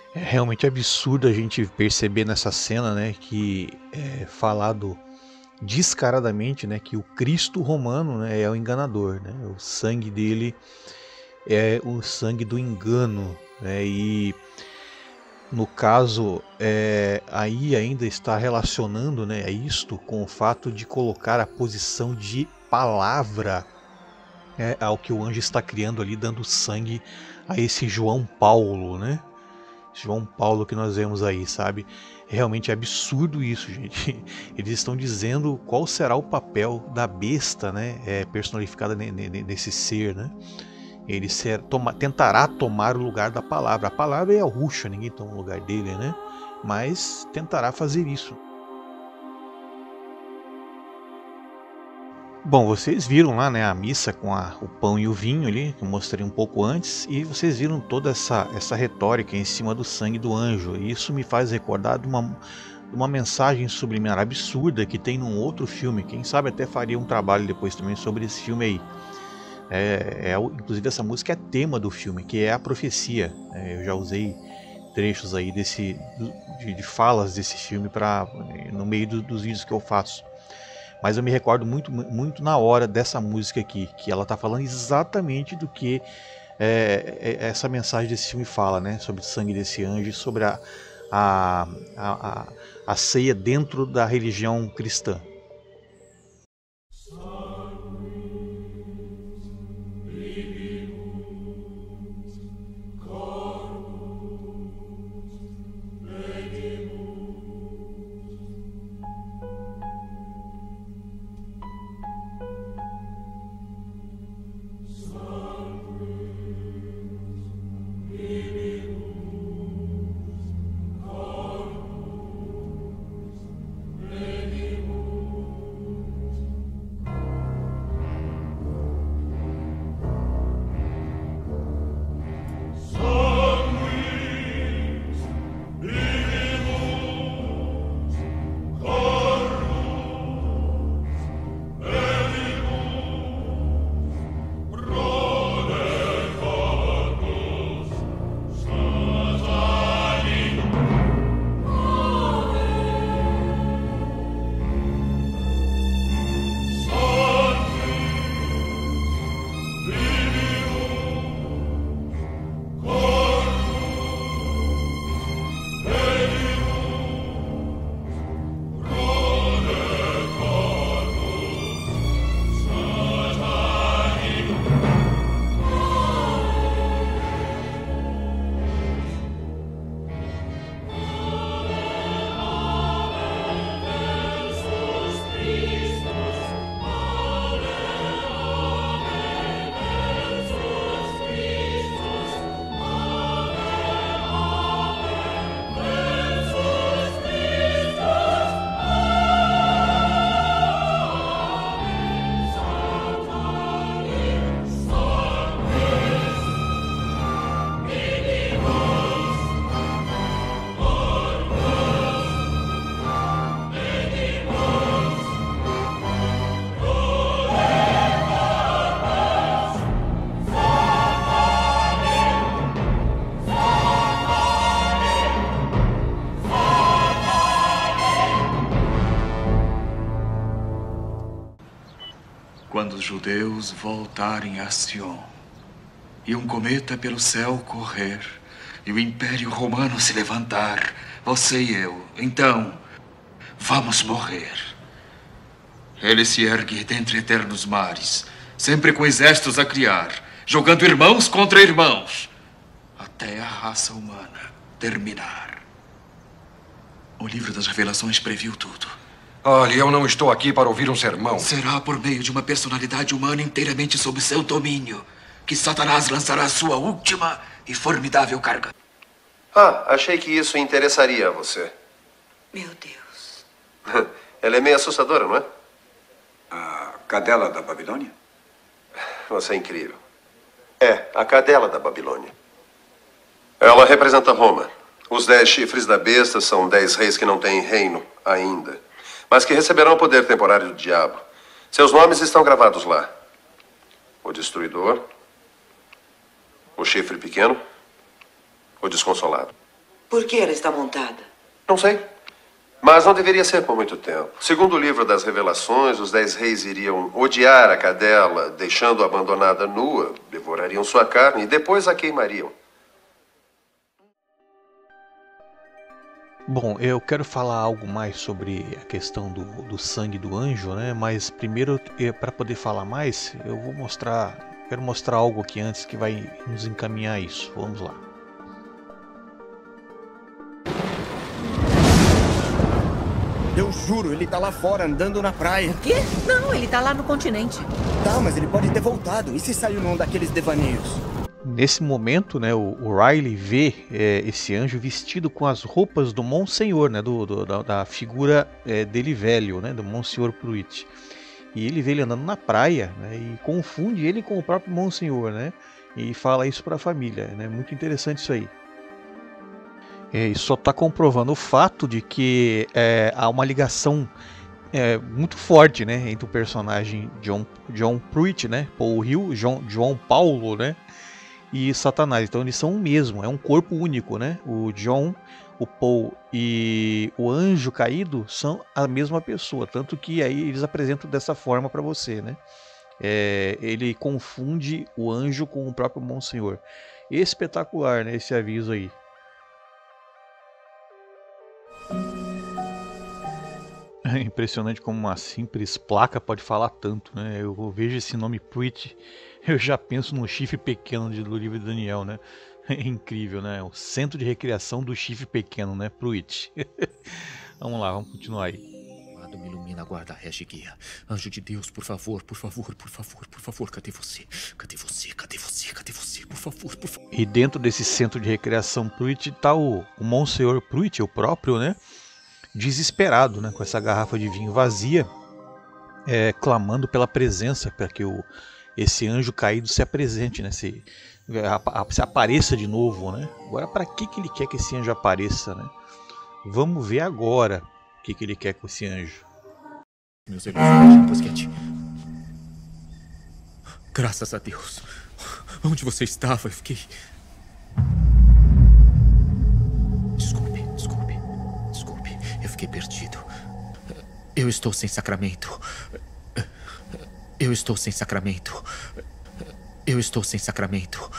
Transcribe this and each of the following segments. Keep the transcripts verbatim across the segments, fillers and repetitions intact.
É realmente absurdo a gente perceber nessa cena, né, que é falado descaradamente, né, que o Cristo romano, né, é o enganador, né, o sangue dele é o sangue do engano, né, e no caso, é, aí ainda está relacionando, né, isto com o fato de colocar a posição de palavra, né, ao que o anjo está criando ali, dando sangue a esse João Paulo, né? João Paulo que nós vemos aí, sabe? Realmente é absurdo isso, gente. Eles estão dizendo qual será o papel da besta, né? É, personificada nesse ser, né? Ele ser, toma, tentará tomar o lugar da palavra. A palavra é a Ruxa, ninguém toma o lugar dele, né? Mas tentará fazer isso. Bom, vocês viram lá, né, a missa com a, o pão e o vinho ali, que eu mostrei um pouco antes, e vocês viram toda essa, essa retórica em cima do sangue do anjo. E isso me faz recordar de uma, de uma mensagem subliminar absurda que tem num outro filme. Quem sabe até faria um trabalho depois também sobre esse filme aí. É, é, inclusive essa música é tema do filme, que é a profecia. É, eu já usei trechos aí desse, de, de falas desse filme pra, no meio do, dos vídeos que eu faço. Mas eu me recordo muito, muito na hora dessa música aqui, que ela está falando exatamente do que é, essa mensagem desse filme fala, né? Sobre o sangue desse anjo, sobre a, a, a, a ceia dentro da religião cristã. Quando os judeus voltarem a Sion, e um cometa pelo céu correr, e o Império Romano se levantar, você e eu, então, vamos morrer. Ele se ergue dentre eternos mares, sempre com exércitos a criar, jogando irmãos contra irmãos, até a raça humana terminar. O livro das Revelações previu tudo. Olha, eu não estou aqui para ouvir um sermão. Será por meio de uma personalidade humana inteiramente sob seu domínio que Satanás lançará sua última e formidável carga. Ah, achei que isso interessaria a você. Meu Deus. Ela é meio assustadora, não é? A cadela da Babilônia? Você é incrível. É, a cadela da Babilônia. Ela representa Roma. Os dez chifres da besta são dez reis que não têm reino ainda, mas que receberão o poder temporário do diabo. Seus nomes estão gravados lá. O Destruidor, o Chifre Pequeno, o Desconsolado. Por que ela está montada? Não sei. Mas não deveria ser por muito tempo. Segundo o livro das Revelações, os dez reis iriam odiar a cadela, deixando-a abandonada nua, devorariam sua carne e depois a queimariam. Bom, eu quero falar algo mais sobre a questão do, do sangue do anjo, né? Mas primeiro, para poder falar mais, eu vou mostrar, quero mostrar algo aqui antes que vai nos encaminhar a isso. Vamos lá. Eu juro, ele tá lá fora, andando na praia. Quê? Não, ele tá lá no continente. Tá, mas ele pode ter voltado. E se saiu num daqueles devaneios? Nesse momento, né, o, o Riley vê é, esse anjo vestido com as roupas do Monsenhor, né, do, do, da, da figura é, dele velho, né, do Monsenhor Pruitt. E ele vê ele andando na praia, né, e confunde ele com o próprio Monsenhor, né, e fala isso para a família. Né, muito interessante isso aí. É, e só está comprovando o fato de que é, há uma ligação é, muito forte, né, entre o personagem John, John Pruitt, né, Paul Hill, John, João Paulo, né, e Satanás. Então eles são o mesmo, é um corpo único, né? O John, o Paul e o anjo caído são a mesma pessoa, tanto que aí eles apresentam dessa forma para você, né? É, ele confunde o anjo com o próprio Monsenhor. Espetacular, né? Esse aviso aí. É impressionante como uma simples placa pode falar tanto, né? Eu vejo esse nome Pruitt, eu já penso no chifre pequeno do livro de Daniel, né? É incrível, né? O centro de recreação do chifre pequeno, né? Pruitt. Vamos lá, vamos continuar aí. Me ilumina, guarda, rege, guia. Anjo de Deus, por favor, por favor, por favor, por favor, cadê você? Cadê você? Cadê você? Cadê você? Por favor, por favor. E dentro desse centro de recreação Pruitt está o, o Monsenhor Pruitt, o próprio, né? Desesperado, né, com essa garrafa de vinho vazia, é, clamando pela presença, para que o, esse anjo caído se apresente, né, se, se apareça de novo, né? Agora, para que, que ele quer que esse anjo apareça, né? Vamos ver agora o que, que ele quer com esse anjo. Meu serviço, Bosquete. Graças a Deus. Onde você estava? Eu fiquei... Desculpe, desculpe, desculpe. Eu fiquei perdido. Eu estou sem sacramento. Eu estou sem sacramento. Eu estou sem sacramento.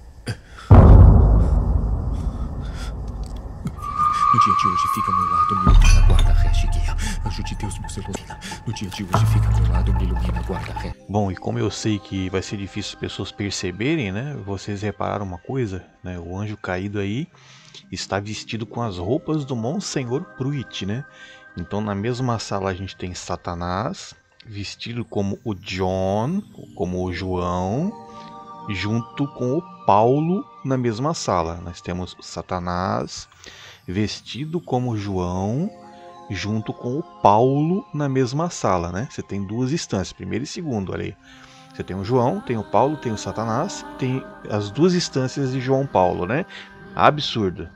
No dia de hoje fica ao meu lado, me ilumina, guarda, rege, guia. Anjo de Deus, meu Senhor. No dia de hoje fica ao meu lado, me ilumina, guarda, rege. Bom, e como eu sei que vai ser difícil as pessoas perceberem, né? Vocês repararam uma coisa, né? O anjo caído aí está vestido com as roupas do Monsenhor Pruitt, né? Então na mesma sala a gente tem Satanás vestido como o John, como o João, junto com o Paulo na mesma sala. Nós temos Satanás vestido como João, junto com o Paulo na mesma sala, né? Você tem duas instâncias, primeiro e segundo, olha aí. Você tem o João, tem o Paulo, tem o Satanás, tem as duas instâncias de João Paulo, né? Absurdo.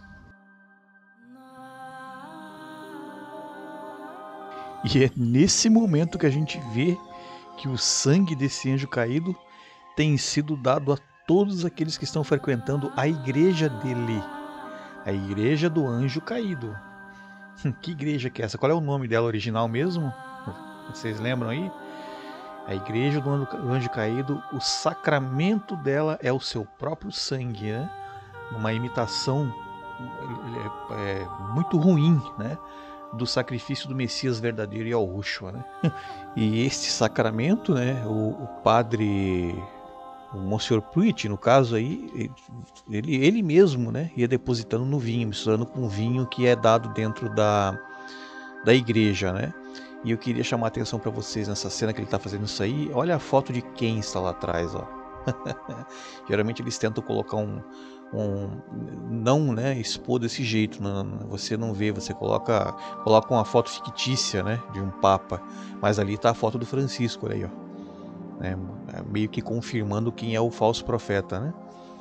E é nesse momento que a gente vê que o sangue desse anjo caído tem sido dado a todos aqueles que estão frequentando a igreja dele. A igreja do anjo caído. Que igreja que é essa? Qual é o nome dela original mesmo? Vocês lembram aí? A igreja do anjo caído, o sacramento dela é o seu próprio sangue, né? Uma imitação é, é, muito ruim, né? Do sacrifício do Messias verdadeiro e Yahushua, né? E este sacramento, né? O, o padre... O Monsenhor Pruitt, no caso aí, ele, ele mesmo, né, ia depositando no vinho, misturando com o vinho que é dado dentro da, da igreja, né? E eu queria chamar a atenção para vocês nessa cena que ele está fazendo isso aí. Olha a foto de quem está lá atrás, ó. Geralmente eles tentam colocar um, um não, né, expor desse jeito, não, você não vê, você coloca, coloca uma foto fictícia, né, de um papa, mas ali está a foto do Francisco, olha aí, ó. É, meio que confirmando quem é o falso profeta, né?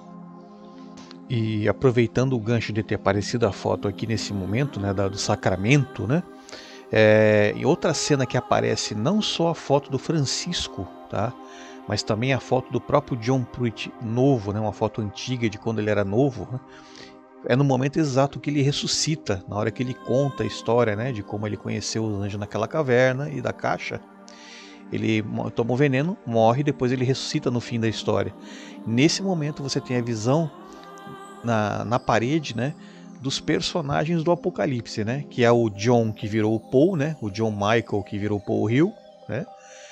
E aproveitando o gancho de ter aparecido a foto aqui nesse momento, né, do sacramento, né? É, e outra cena que aparece não só a foto do Francisco, tá? Mas também a foto do próprio John Pruitt novo, né? Uma foto antiga de quando ele era novo, né? é no momento exato que ele ressuscita, na hora que ele conta a história, né, de como ele conheceu os anjos naquela caverna e da caixa. Ele toma o veneno, morre, depois ele ressuscita no fim da história. Nesse momento você tem a visão na, na parede, né, dos personagens do Apocalipse, né, que é o John que virou o Paul, né, o John Michael que virou o Paul Hill, né,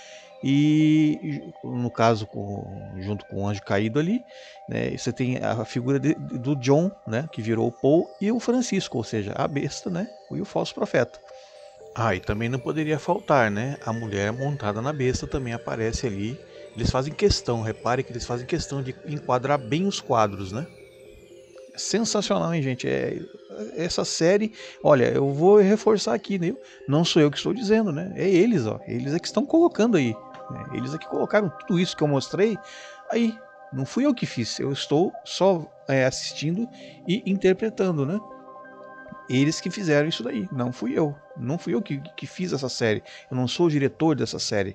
e no caso com, junto com o anjo caído ali, né, você tem a figura de, do John, né, que virou o Paul, e o Francisco, ou seja, a besta, né, e o falso profeta. Ah, e também não poderia faltar, né, a mulher montada na besta também aparece ali. Eles fazem questão, repare que eles fazem questão de enquadrar bem os quadros, né. Sensacional, hein, gente? É, essa série, olha, eu vou reforçar aqui, né? Não sou eu que estou dizendo, né? É eles, ó. Eles é que estão colocando aí. Né? Eles é que colocaram tudo isso que eu mostrei aí. Não fui eu que fiz. Eu estou só é, assistindo e interpretando, né? Eles que fizeram isso daí. Não fui eu. Não fui eu que, que fiz essa série. Eu não sou o diretor dessa série.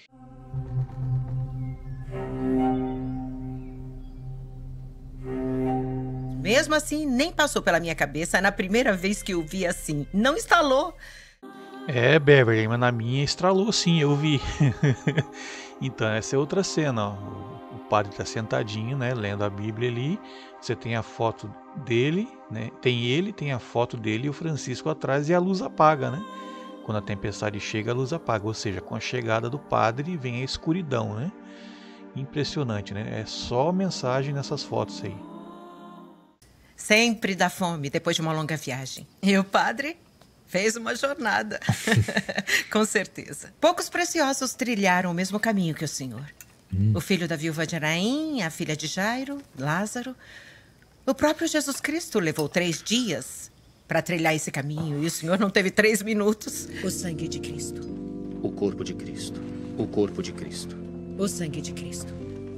Mesmo assim, nem passou pela minha cabeça na primeira vez que eu vi assim. Não instalou. É, Beverly, mas na minha estralou sim, eu vi. Então, essa é outra cena, ó. O padre está sentadinho, né, lendo a Bíblia ali. Você tem a foto dele, né? Tem ele, tem a foto dele e o Francisco atrás e a luz apaga, né? Quando a tempestade chega, a luz apaga. Ou seja, com a chegada do padre vem a escuridão, né? Impressionante, né? É só mensagem nessas fotos aí. Sempre dá fome depois de uma longa viagem. E o padre fez uma jornada. Com certeza. Poucos preciosos trilharam o mesmo caminho que o senhor. Hum. O filho da viúva de Naim, a filha de Jairo, Lázaro. O próprio Jesus Cristo levou três dias para trilhar esse caminho e o senhor não teve três minutos. O sangue de Cristo. O corpo de Cristo. O corpo de Cristo. O sangue de Cristo.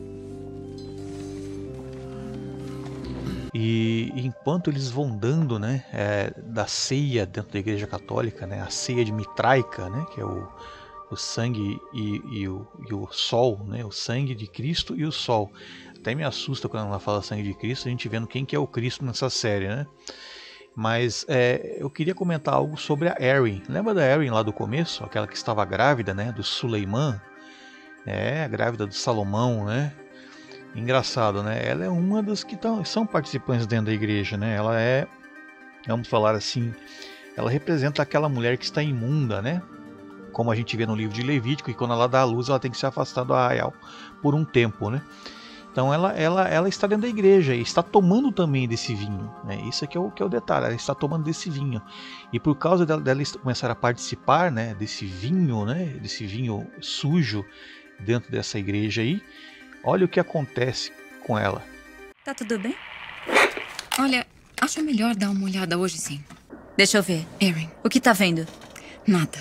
E enquanto eles vão dando, né, é, da ceia dentro da Igreja Católica, né, a ceia de mitraica, né, que é o, o sangue e, e, o, e o sol, né, o sangue de Cristo e o sol. Até me assusta quando ela fala sangue de Cristo, a gente vendo quem que é o Cristo nessa série, né? Mas é, eu queria comentar algo sobre a Erin. Lembra da Erin lá do começo? Aquela que estava grávida, né, do Suleiman? É, a grávida do Salomão, né? Engraçado, né? Ela é uma das que tão, são participantes dentro da igreja, né? Ela é, vamos falar assim, ela representa aquela mulher que está imunda, né? Como a gente vê no livro de Levítico, e quando ela dá a luz, ela tem que se afastar do arraial por um tempo, né? Então ela, ela, ela está dentro da igreja e está tomando também desse vinho, né? Isso aqui é o que é o detalhe, ela está tomando desse vinho. E por causa dela, dela começar a participar, né, desse vinho, né, desse vinho sujo dentro dessa igreja aí, olha o que acontece com ela. Tá tudo bem? Olha, acho melhor dar uma olhada hoje sim. Deixa eu ver. Erin, O que tá vendo? nada.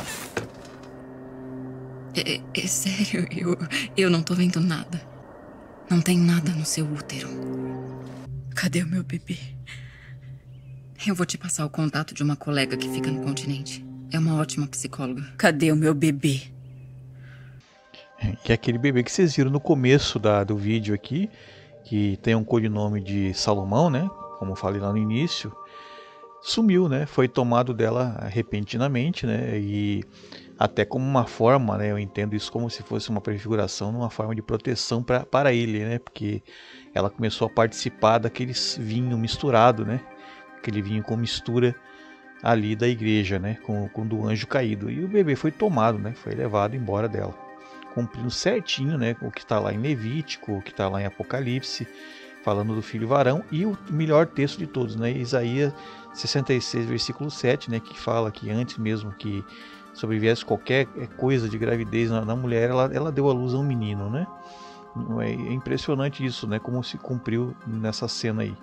É, é sério, eu, eu não tô vendo nada. Não tem nada no seu útero. Cadê o meu bebê? Eu vou te passar o contato de uma colega que fica no continente. É uma ótima psicóloga. Cadê o meu bebê? Que é aquele bebê que vocês viram no começo da, do vídeo aqui, que tem um codinome de Salomão, né? Como eu falei lá no início, sumiu, né? Foi tomado dela repentinamente, né? E até como uma forma, né? Eu entendo isso como se fosse uma prefiguração, uma forma de proteção pra, para ele, né? Porque ela começou a participar daquele vinho misturado, né? Aquele vinho com mistura ali da igreja, né? Com, com do anjo caído. E o bebê foi tomado, né? Foi levado embora dela, cumprindo certinho, né, o que está lá em Levítico, o que está lá em Apocalipse, falando do filho varão, e o melhor texto de todos, né, Isaías sessenta e seis, versículo sete, né, que fala que antes mesmo que sobreviesse qualquer coisa de gravidez na, na mulher, ela, ela deu à luz a um menino, né. É impressionante isso, né, como se cumpriu nessa cena aí.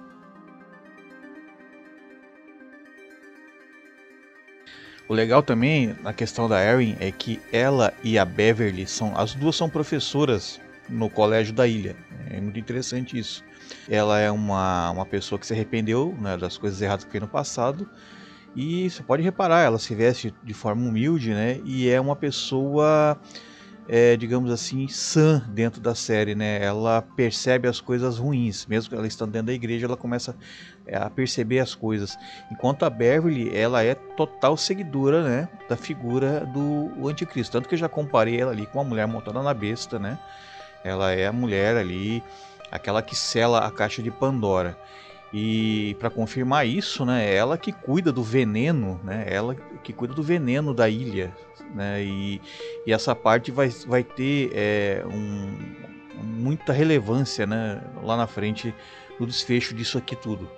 O legal também na questão da Erin é que ela e a Beverly são, as duas são professoras no colégio da ilha. É muito interessante isso. Ela é uma, uma pessoa que se arrependeu, né, das coisas erradas que fez no passado, e você pode reparar, ela se veste de forma humilde, né, e é uma pessoa é, digamos assim, sã dentro da série, né? Ela percebe as coisas ruins, mesmo que ela estando dentro da igreja, ela começa a perceber as coisas. Enquanto a Beverly, ela é total seguidora, né, da figura do anticristo. Tanto que eu já comparei ela ali com uma mulher montada na besta, né? Ela é a mulher ali, aquela que sela a caixa de Pandora. E para confirmar isso, né, ela que cuida do veneno, né, ela que cuida do veneno da ilha, né, e, e essa parte vai, vai ter é, um, muita relevância, né, lá na frente no desfecho disso aqui tudo.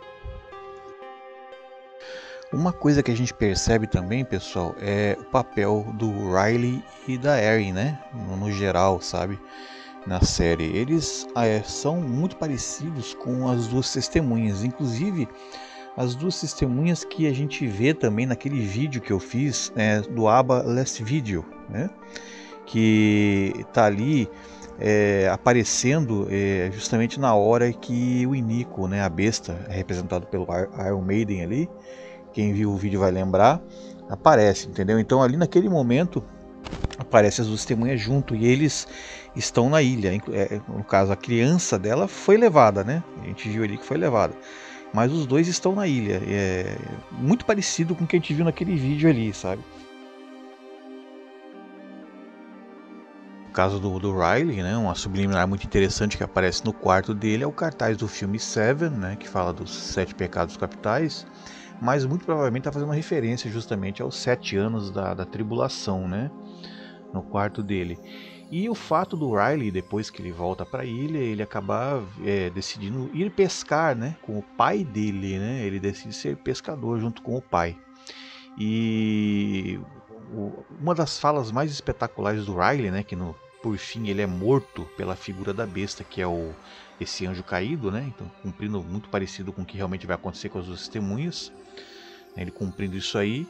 Uma coisa que a gente percebe também, pessoal, é o papel do Riley e da Erin, né, no, no geral, sabe? Na série, eles é, são muito parecidos com as duas testemunhas, inclusive as duas testemunhas que a gente vê também naquele vídeo que eu fiz, é, do Aba Last Video, né? Que tá ali é, aparecendo é, justamente na hora que o Inico, né, a besta, é representado pelo Iron Maiden ali, quem viu o vídeo vai lembrar, aparece, entendeu? Então ali naquele momento aparece as duas testemunhas junto e eles estão na ilha. No caso, a criança dela foi levada, né? A gente viu ali que foi levada. Mas os dois estão na ilha. É muito parecido com o que a gente viu naquele vídeo ali, sabe? No caso do, do Riley, né? Uma subliminar muito interessante que aparece no quarto dele é o cartaz do filme Seven, né? Que fala dos sete pecados capitais. Mas muito provavelmente está fazendo uma referência justamente aos sete anos da, da tribulação, né? No quarto dele. E o fato do Riley, depois que ele volta para a ilha, ele acabar é, decidindo ir pescar, né, com o pai dele, né? Ele decide ser pescador junto com o pai. E o, uma das falas mais espetaculares do Riley, né, que no, por fim ele é morto pela figura da besta, que é o, esse anjo caído, né? Então cumprindo muito parecido com o que realmente vai acontecer com as duas testemunhas. Ele cumprindo isso aí.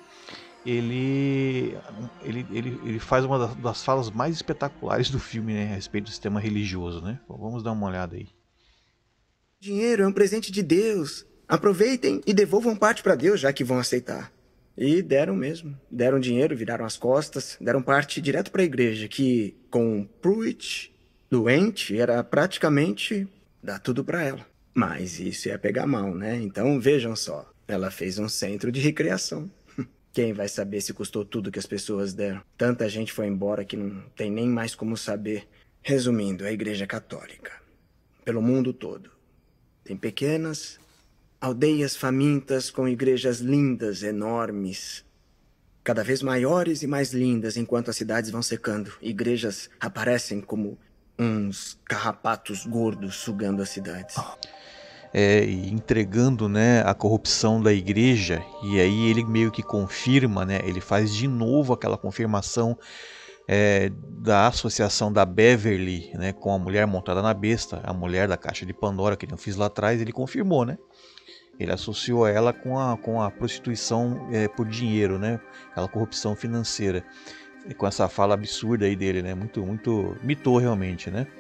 Ele, ele, ele, ele faz uma das falas mais espetaculares do filme, né, a respeito do sistema religioso, né? Bom, vamos dar uma olhada aí. Dinheiro é um presente de Deus. Aproveitem e devolvam parte para Deus, já que vão aceitar. E deram mesmo. Deram dinheiro, viraram as costas, deram parte direto para a igreja, que com Pruitt doente era praticamente dar tudo para ela. Mas isso ia pegar mal, né? Então vejam só, ela fez um centro de recreação. Quem vai saber se custou tudo que as pessoas deram? Tanta gente foi embora que não tem nem mais como saber. Resumindo, a Igreja Católica, pelo mundo todo, tem pequenas aldeias famintas com igrejas lindas, enormes, cada vez maiores e mais lindas enquanto as cidades vão secando. Igrejas aparecem como uns carrapatos gordos sugando as cidades. É, entregando, né, a corrupção da igreja, e aí ele meio que confirma, né, ele faz de novo aquela confirmação é, da associação da Beverly, né, com a mulher montada na besta, a mulher da caixa de Pandora que eu fiz lá atrás. Ele confirmou, né, ele associou ela com a, com a prostituição é, por dinheiro, né, aquela corrupção financeira, e com essa fala absurda aí dele, né, muito, muito mitou realmente, né.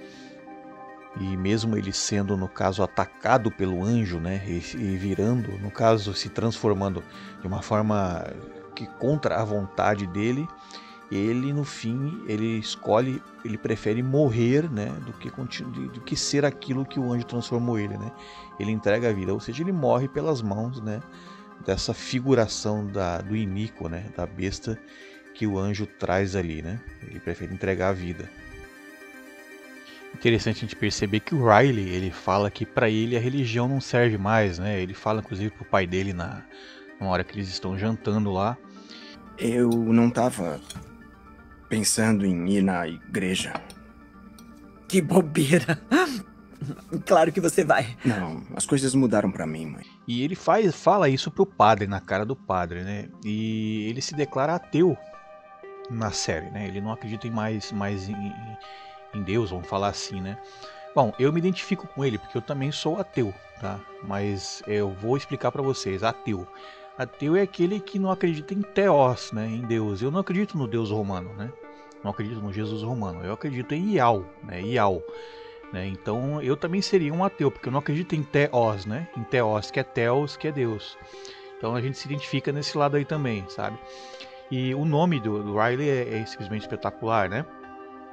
E mesmo ele sendo, no caso, atacado pelo anjo, né, e, e virando, no caso, se transformando de uma forma que contra a vontade dele, ele, no fim, ele escolhe, ele prefere morrer, né, do que, do que ser aquilo que o anjo transformou ele, né. Ele entrega a vida, ou seja, ele morre pelas mãos, né, dessa figuração da, do iníquo, né, da besta que o anjo traz ali, né. Ele prefere entregar a vida. Interessante a gente perceber que o Riley, ele fala que para ele a religião não serve mais, né? Ele fala inclusive pro pai dele na, na hora que eles estão jantando lá. Eu não tava pensando em ir na igreja. Que bobeira! Claro que você vai. Não, as coisas mudaram pra mim, mãe. E ele faz, fala isso pro padre, na cara do padre, né? E ele se declara ateu na série, né? Ele não acredita em mais, mais em, em Deus, vamos falar assim, né? Bom, eu me identifico com ele porque eu também sou ateu, tá? Mas eu vou explicar pra vocês, ateu. Ateu é aquele que não acredita em Theos, né? Em Deus. Eu não acredito no Deus romano, né? Não acredito no Jesus romano. Eu acredito em Ial, né? Ial. Né? Então eu também seria um ateu, porque eu não acredito em Theos, né? Em Theos, que é Theos, que é Deus. Então a gente se identifica nesse lado aí também, sabe? E o nome do, do Riley é, é simplesmente espetacular, né?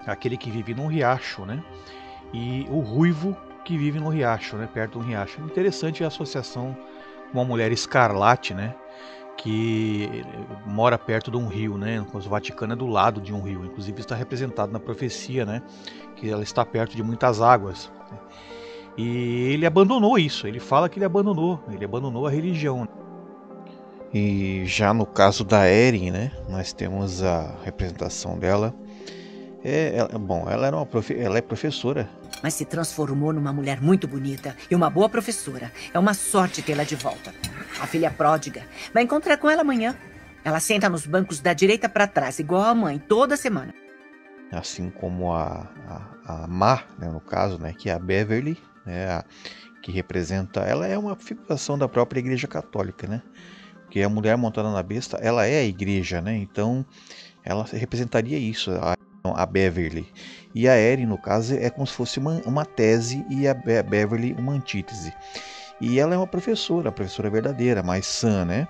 aquele que vive num riacho, né? E o ruivo que vive no riacho, né? Perto de um riacho. Interessante a associação com uma mulher escarlate, né? Que mora perto de um rio, né? O Vaticano é do lado de um rio, inclusive está representado na profecia, né? Que ela está perto de muitas águas. E ele abandonou isso, ele fala que ele abandonou, ele abandonou a religião. E já no caso da Erin, né? Nós temos a representação dela. É, ela, bom, ela, era uma profe ela é professora. Mas se transformou numa mulher muito bonita e uma boa professora. É uma sorte tê-la de volta. A filha pródiga. Vai encontrar com ela amanhã. Ela senta nos bancos da direita para trás, igual a mãe, toda semana. Assim como a, a, a Ma, né, no caso, né, que é a Beverly, né, a, que representa... Ela é uma figuração da própria Igreja Católica, né? Porque a mulher montada na besta, ela é a igreja, né? Então, ela representaria isso, a, a Beverly. E a Erin, no caso, é como se fosse uma, uma tese e a Be Beverly uma antítese. E ela é uma professora, a professora verdadeira, mais sã, né?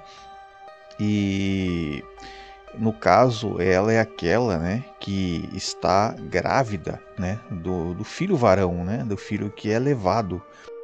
E no caso, ela é aquela, né, que está grávida, né, do, do filho varão, né, do filho que é levado.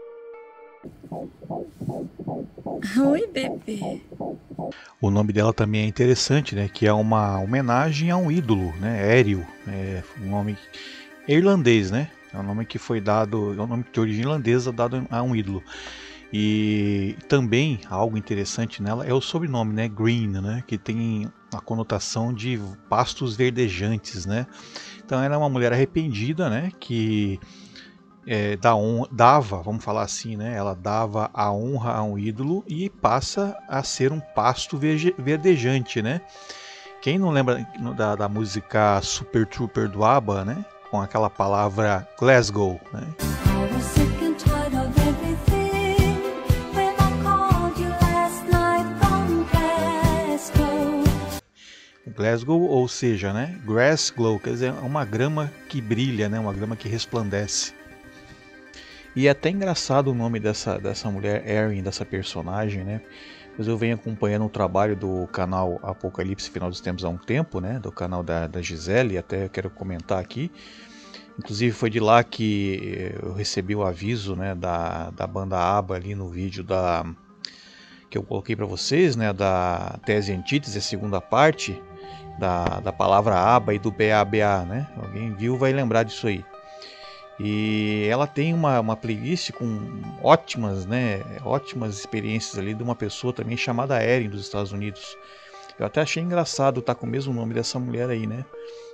Oi, bebê. O nome dela também é interessante, né, que é uma homenagem a um ídolo, né, Éril, é um nome irlandês, né, é um nome que foi dado, é um nome de origem irlandesa dado a um ídolo. E também algo interessante nela é o sobrenome, né, Green, né, que tem a conotação de pastos verdejantes, né. Então ela é uma mulher arrependida, né, que é, dá honra, dava, vamos falar assim, né, ela dava a honra a um ídolo e passa a ser um pasto verdejante, né. Quem não lembra da, da música Super Trooper do ABBA, né, com aquela palavra Glasgow, né. Glasgow, ou seja, né, grass glow, quer dizer, uma grama que brilha, né, uma grama que resplandece. E é até engraçado o nome dessa, dessa mulher, Erin, dessa personagem, né, pois eu venho acompanhando o trabalho do canal Apocalipse Final dos Tempos há um tempo, né, do canal da, da Gisele, até quero comentar aqui. Inclusive foi de lá que eu recebi o aviso, né, da, da banda ABBA ali no vídeo da, que eu coloquei para vocês, né, da tese e antítese, a segunda parte, Da, da palavra ABBA e do B A B A, né? Alguém viu vai lembrar disso aí. E ela tem uma, uma playlist com ótimas, né? Ótimas experiências ali de uma pessoa também chamada Erin dos Estados Unidos. Eu até achei engraçado estar com o mesmo nome dessa mulher aí, né?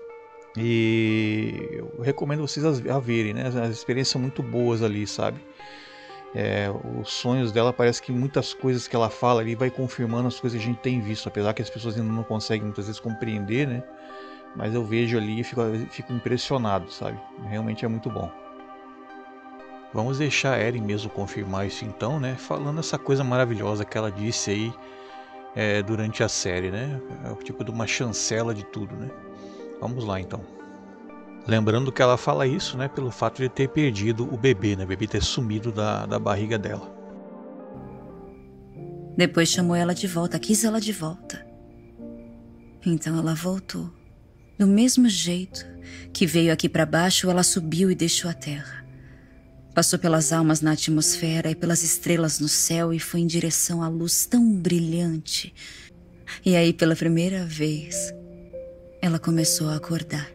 E eu recomendo vocês a, a verem, né? As experiências são muito boas ali, sabe? É, os sonhos dela, parece que muitas coisas que ela fala ali vai confirmando as coisas que a gente tem visto, apesar que as pessoas ainda não conseguem muitas vezes compreender, né? Mas eu vejo ali e fico, fico impressionado, sabe? Realmente é muito bom. Vamos deixar a Erin mesmo confirmar isso então, né? Falando essa coisa maravilhosa que ela disse aí é, durante a série, né? É o tipo de uma chancela de tudo, né? Vamos lá então. Lembrando que ela fala isso, né, pelo fato de ter perdido o bebê, né, o bebê ter sumido da, da barriga dela. Depois chamou ela de volta, quis ela de volta. Então ela voltou. Do mesmo jeito que veio aqui para baixo, ela subiu e deixou a terra. Passou pelas almas na atmosfera e pelas estrelas no céu e foi em direção à luz tão brilhante. E aí, pela primeira vez, ela começou a acordar.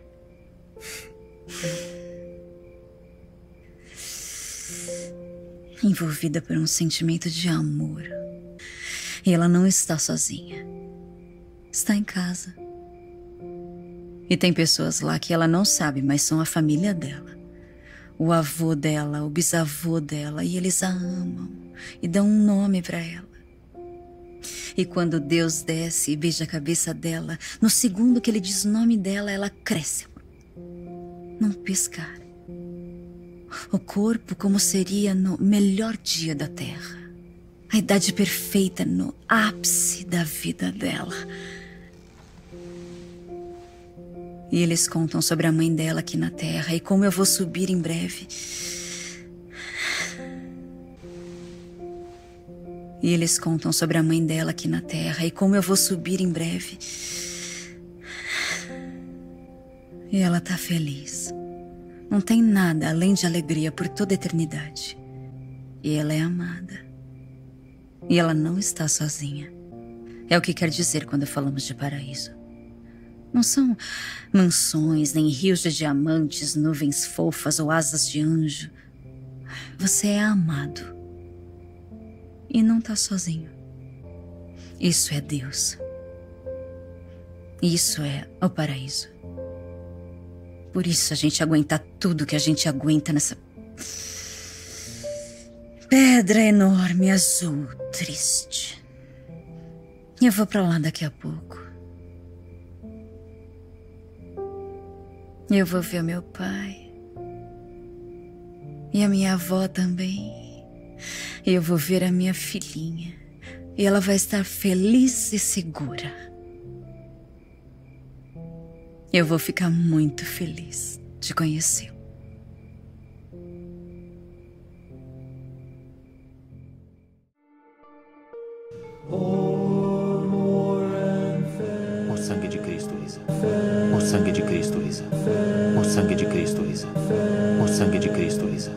Envolvida por um sentimento de amor. E ela não está sozinha. Está em casa. E tem pessoas lá que ela não sabe, mas são a família dela. O avô dela, o bisavô dela, e eles a amam e dão um nome para ela. E quando Deus desce e beija a cabeça dela, no segundo que ele diz o nome dela, ela cresce. Num piscar. O corpo como seria no melhor dia da Terra. A idade perfeita no ápice da vida dela. E eles contam sobre a mãe dela aqui na Terra e como eu vou subir em breve. E eles contam sobre a mãe dela aqui na Terra e como eu vou subir em breve. E ela tá feliz. Não tem nada além de alegria por toda a eternidade. E ela é amada. E ela não está sozinha. É o que quer dizer quando falamos de paraíso. Não são mansões, nem rios de diamantes, nuvens fofas ou asas de anjo. Você é amado. E não está sozinho. Isso é Deus. Isso é o paraíso. Por isso a gente aguenta tudo que a gente aguenta nessa pedra enorme, azul, triste. Eu vou pra lá daqui a pouco. Eu vou ver o meu pai. E a minha avó também. E eu vou ver a minha filhinha. E ela vai estar feliz e segura. Eu vou ficar muito feliz de conhecê-lo. O sangue de Cristo, Isa. O sangue de Cristo, Isa. O sangue de Cristo, Isa. O sangue de Cristo, Isa.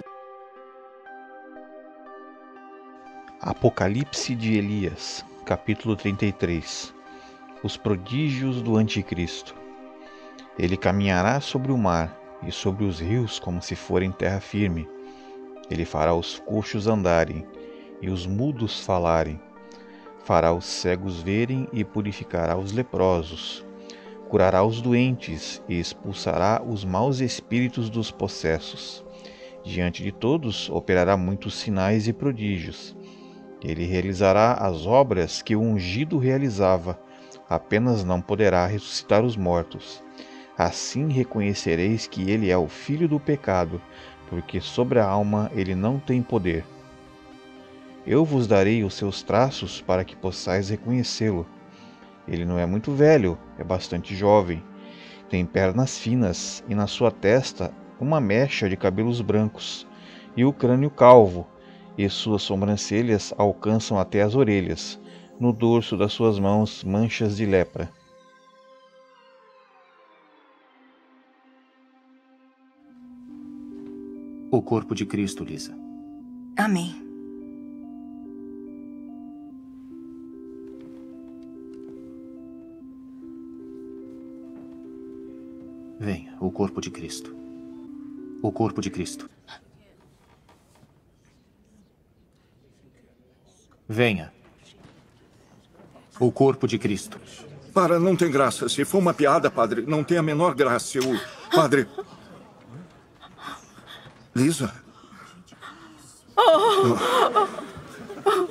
Apocalipse de Elias, capítulo trinta e três. Os prodígios do Anticristo. Ele caminhará sobre o mar e sobre os rios como se forem terra firme. Ele fará os coxos andarem e os mudos falarem. Fará os cegos verem e purificará os leprosos. Curará os doentes e expulsará os maus espíritos dos possessos. Diante de todos operará muitos sinais e prodígios. Ele realizará as obras que o ungido realizava, apenas não poderá ressuscitar os mortos. Assim reconhecereis que ele é o filho do pecado, porque sobre a alma ele não tem poder. Eu vos darei os seus traços para que possais reconhecê-lo. Ele não é muito velho, é bastante jovem. Tem pernas finas e na sua testa uma mecha de cabelos brancos, e o crânio calvo, e suas sobrancelhas alcançam até as orelhas. No dorso das suas mãos manchas de lepra. O corpo de Cristo, Lisa. Amém. Venha, o corpo de Cristo. O corpo de Cristo. Venha. O corpo de Cristo. Para, não tem graça. Se for uma piada, padre, não tem a menor graça. Eu... Padre... Lisa? Oh. Meu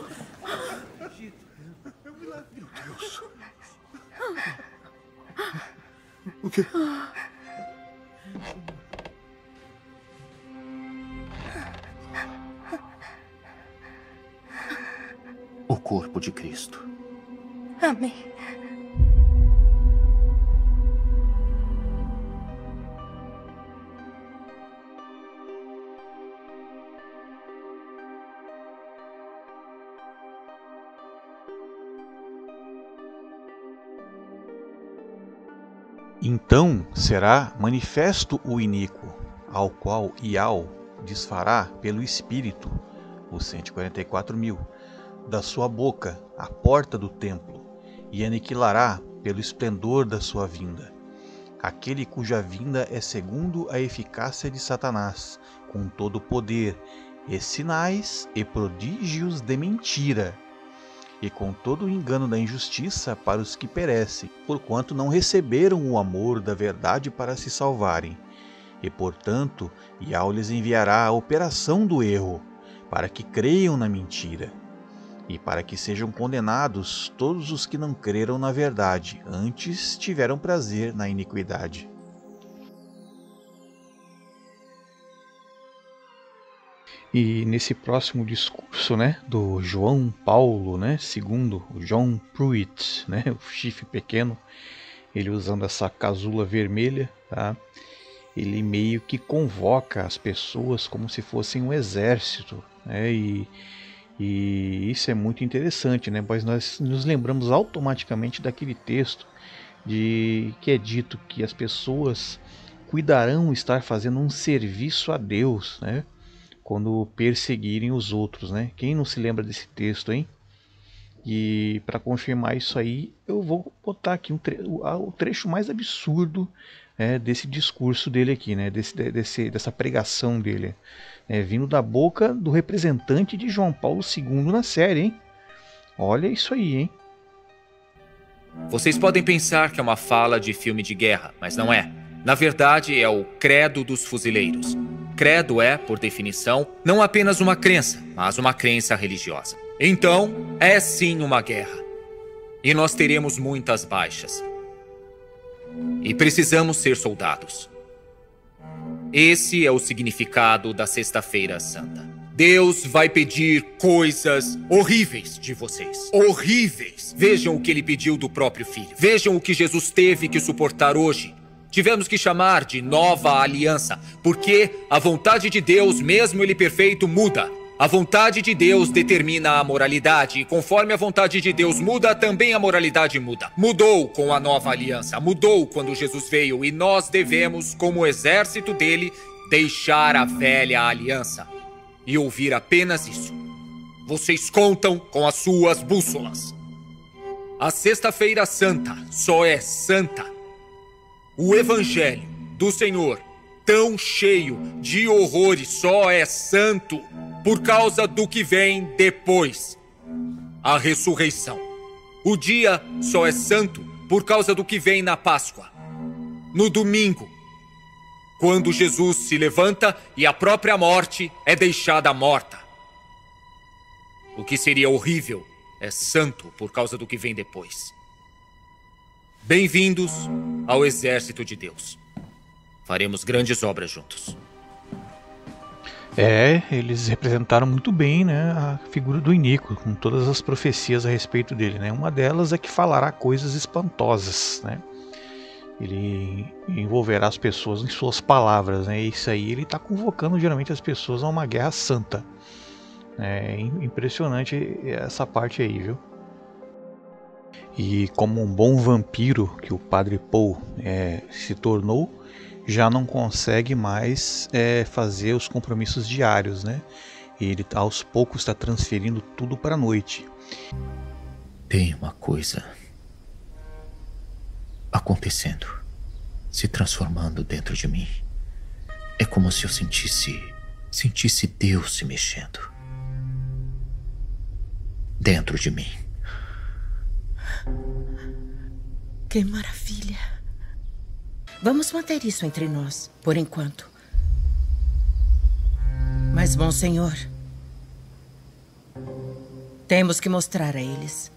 Deus. O quê? O corpo de Cristo. Amém. Então será manifesto o iníquo, ao qual Ial desfará pelo Espírito, os cento e quarenta e quatro mil, da sua boca a porta do templo, e aniquilará pelo esplendor da sua vinda. Aquele cuja vinda é segundo a eficácia de Satanás, com todo o poder, e sinais e prodígios de mentira, e com todo o engano da injustiça para os que perecem, porquanto não receberam o amor da verdade para se salvarem. E, portanto, Ial lhes enviará a operação do erro, para que creiam na mentira, e para que sejam condenados todos os que não creram na verdade, antes tiveram prazer na iniquidade. E nesse próximo discurso, né, do João Paulo, né, segundo o John Pruitt, né, o chifre pequeno, ele usando essa casula vermelha, tá? Ele meio que convoca as pessoas como se fossem um exército, né? E, e isso é muito interessante, né? Pois nós nos lembramos automaticamente daquele texto de que é dito que as pessoas cuidarão estar fazendo um serviço a Deus, né? Quando perseguirem os outros, né? Quem não se lembra desse texto, hein? E para confirmar isso aí, eu vou botar aqui um tre o trecho mais absurdo é, desse discurso dele aqui, né? Desse, desse, dessa pregação dele, é, vindo da boca do representante de João Paulo segundo na série, hein? Olha isso aí, hein? Vocês podem pensar que é uma fala de filme de guerra, mas não é. Na verdade, é o credo dos fuzileiros. Credo é, por definição, não apenas uma crença, mas uma crença religiosa. Então, é sim uma guerra. E nós teremos muitas baixas. E precisamos ser soldados. Esse é o significado da Sexta-feira Santa. Deus vai pedir coisas horríveis de vocês. Horríveis. Vejam o que ele pediu do próprio filho. Vejam o que Jesus teve que suportar hoje. Tivemos que chamar de nova aliança, porque a vontade de Deus, mesmo ele perfeito, muda. A vontade de Deus determina a moralidade, e conforme a vontade de Deus muda, também a moralidade muda. Mudou com a nova aliança, mudou quando Jesus veio, e nós devemos, como exército dele, deixar a velha aliança e ouvir apenas isso. Vocês contam com as suas bússolas. A Sexta-feira Santa só é santa. O Evangelho do Senhor, tão cheio de horrores, só é santo por causa do que vem depois. A ressurreição. O dia só é santo por causa do que vem na Páscoa. No domingo, quando Jesus se levanta e a própria morte é deixada morta. O que seria horrível é santo por causa do que vem depois. Bem-vindos ao exército de Deus. Faremos grandes obras juntos. É, eles representaram muito bem, né, a figura do Inico, com todas as profecias a respeito dele, né? Uma delas é que falará coisas espantosas, né? Ele envolverá as pessoas em suas palavras, né? Isso aí ele está convocando geralmente as pessoas a uma guerra santa. É impressionante essa parte aí, viu? E como um bom vampiro que o Padre Paul é, se tornou, já não consegue mais é, fazer os compromissos diários, né? Ele aos poucos está transferindo tudo para a noite. Tem uma coisa acontecendo, se transformando dentro de mim. É como se eu sentisse, sentisse Deus se mexendo dentro de mim. Que maravilha. Vamos manter isso entre nós, por enquanto. Mas, bom senhor, temos que mostrar a eles.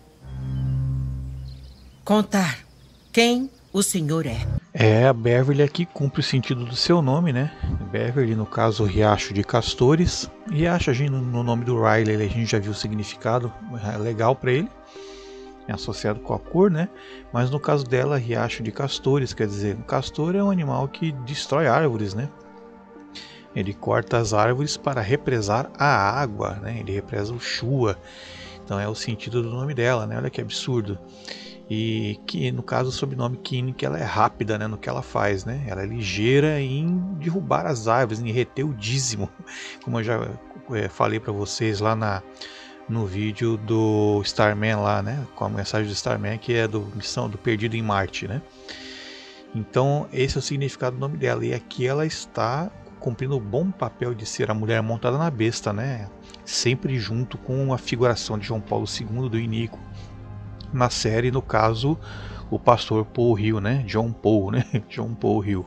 Contar quem o senhor é. É, a Beverly aqui cumpre o sentido do seu nome, né? Beverly, no caso, Riacho de Castores. Riacho, a gente, no nome do Riley, a gente já viu o significado legal para ele. É associado com a cor, né? Mas no caso dela, Riacho de Castores, quer dizer, o castor é um animal que destrói árvores, né? Ele corta as árvores para represar a água, né? Ele represa o chuva. Então é o sentido do nome dela, né? Olha que absurdo. E que no caso o sobrenome Kine, que ela é rápida, né, no que ela faz, né? Ela é ligeira em derrubar as árvores, em reter o dízimo, como eu já é, falei para vocês lá na no vídeo do Starman lá, né, com a mensagem do Starman, que é do missão do Perdido em Marte, né? Então esse é o significado do nome dela, e aqui ela está cumprindo o bom papel de ser a mulher montada na besta, né? Sempre junto com a figuração de João Paulo segundo do Inico na série, no caso o pastor Paul Hill, né? John Paul, né? John Paul Hill.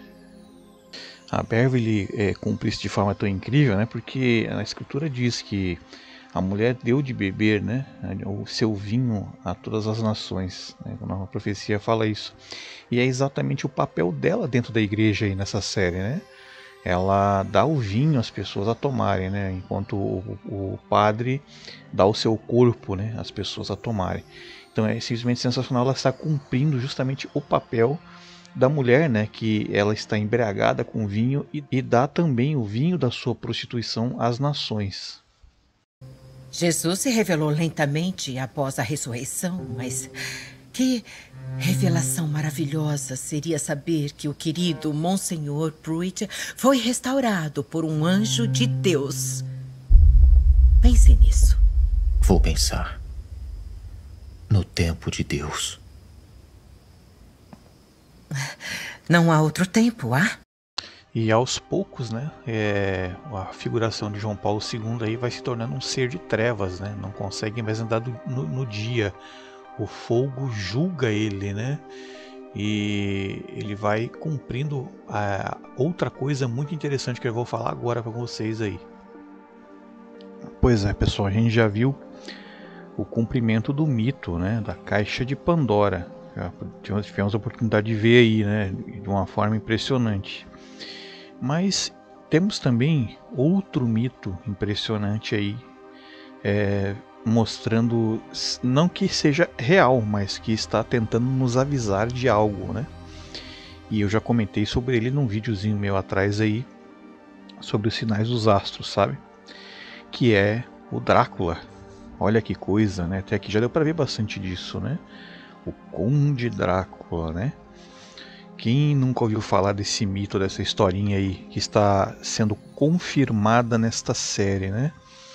A Beverly é, cumpre isso de forma tão incrível, né? Porque a escritura diz que a mulher deu de beber, né, o seu vinho a todas as nações, né? A profecia fala isso. E é exatamente o papel dela dentro da igreja aí nessa série, né? Ela dá o vinho às pessoas a tomarem, né? Enquanto o, o padre dá o seu corpo, né, às pessoas a tomarem. Então é simplesmente sensacional. Ela está cumprindo justamente o papel da mulher, né, que ela está embriagada com vinho e, e dá também o vinho da sua prostituição às nações. Jesus se revelou lentamente após a ressurreição, mas Que revelação maravilhosa seria saber que o querido Monsenhor Pruitt foi restaurado por um anjo de Deus. Pense nisso. Vou pensar. No tempo de Deus. Não há outro tempo, há? E aos poucos, né, é, a figuração de João Paulo segundo aí vai se tornando um ser de trevas, né? Não consegue mais andar do, no, no dia. O fogo julga ele, né? E ele vai cumprindo a outra coisa muito interessante que eu vou falar agora para vocês aí. Pois é, pessoal, a gente já viu o cumprimento do mito, né, da caixa de Pandora. Já tivemos a oportunidade de ver aí, né, de uma forma impressionante. Mas temos também outro mito impressionante aí, é, mostrando, não que seja real, mas que está tentando nos avisar de algo, né? E eu já comentei sobre ele num videozinho meu atrás aí, sobre os sinais dos astros, sabe? Que é o Drácula. Olha que coisa, né? Até aqui já deu para ver bastante disso, né? O Conde Drácula, né? Quem nunca ouviu falar desse mito, dessa historinha aí, que está sendo confirmada nesta série, né?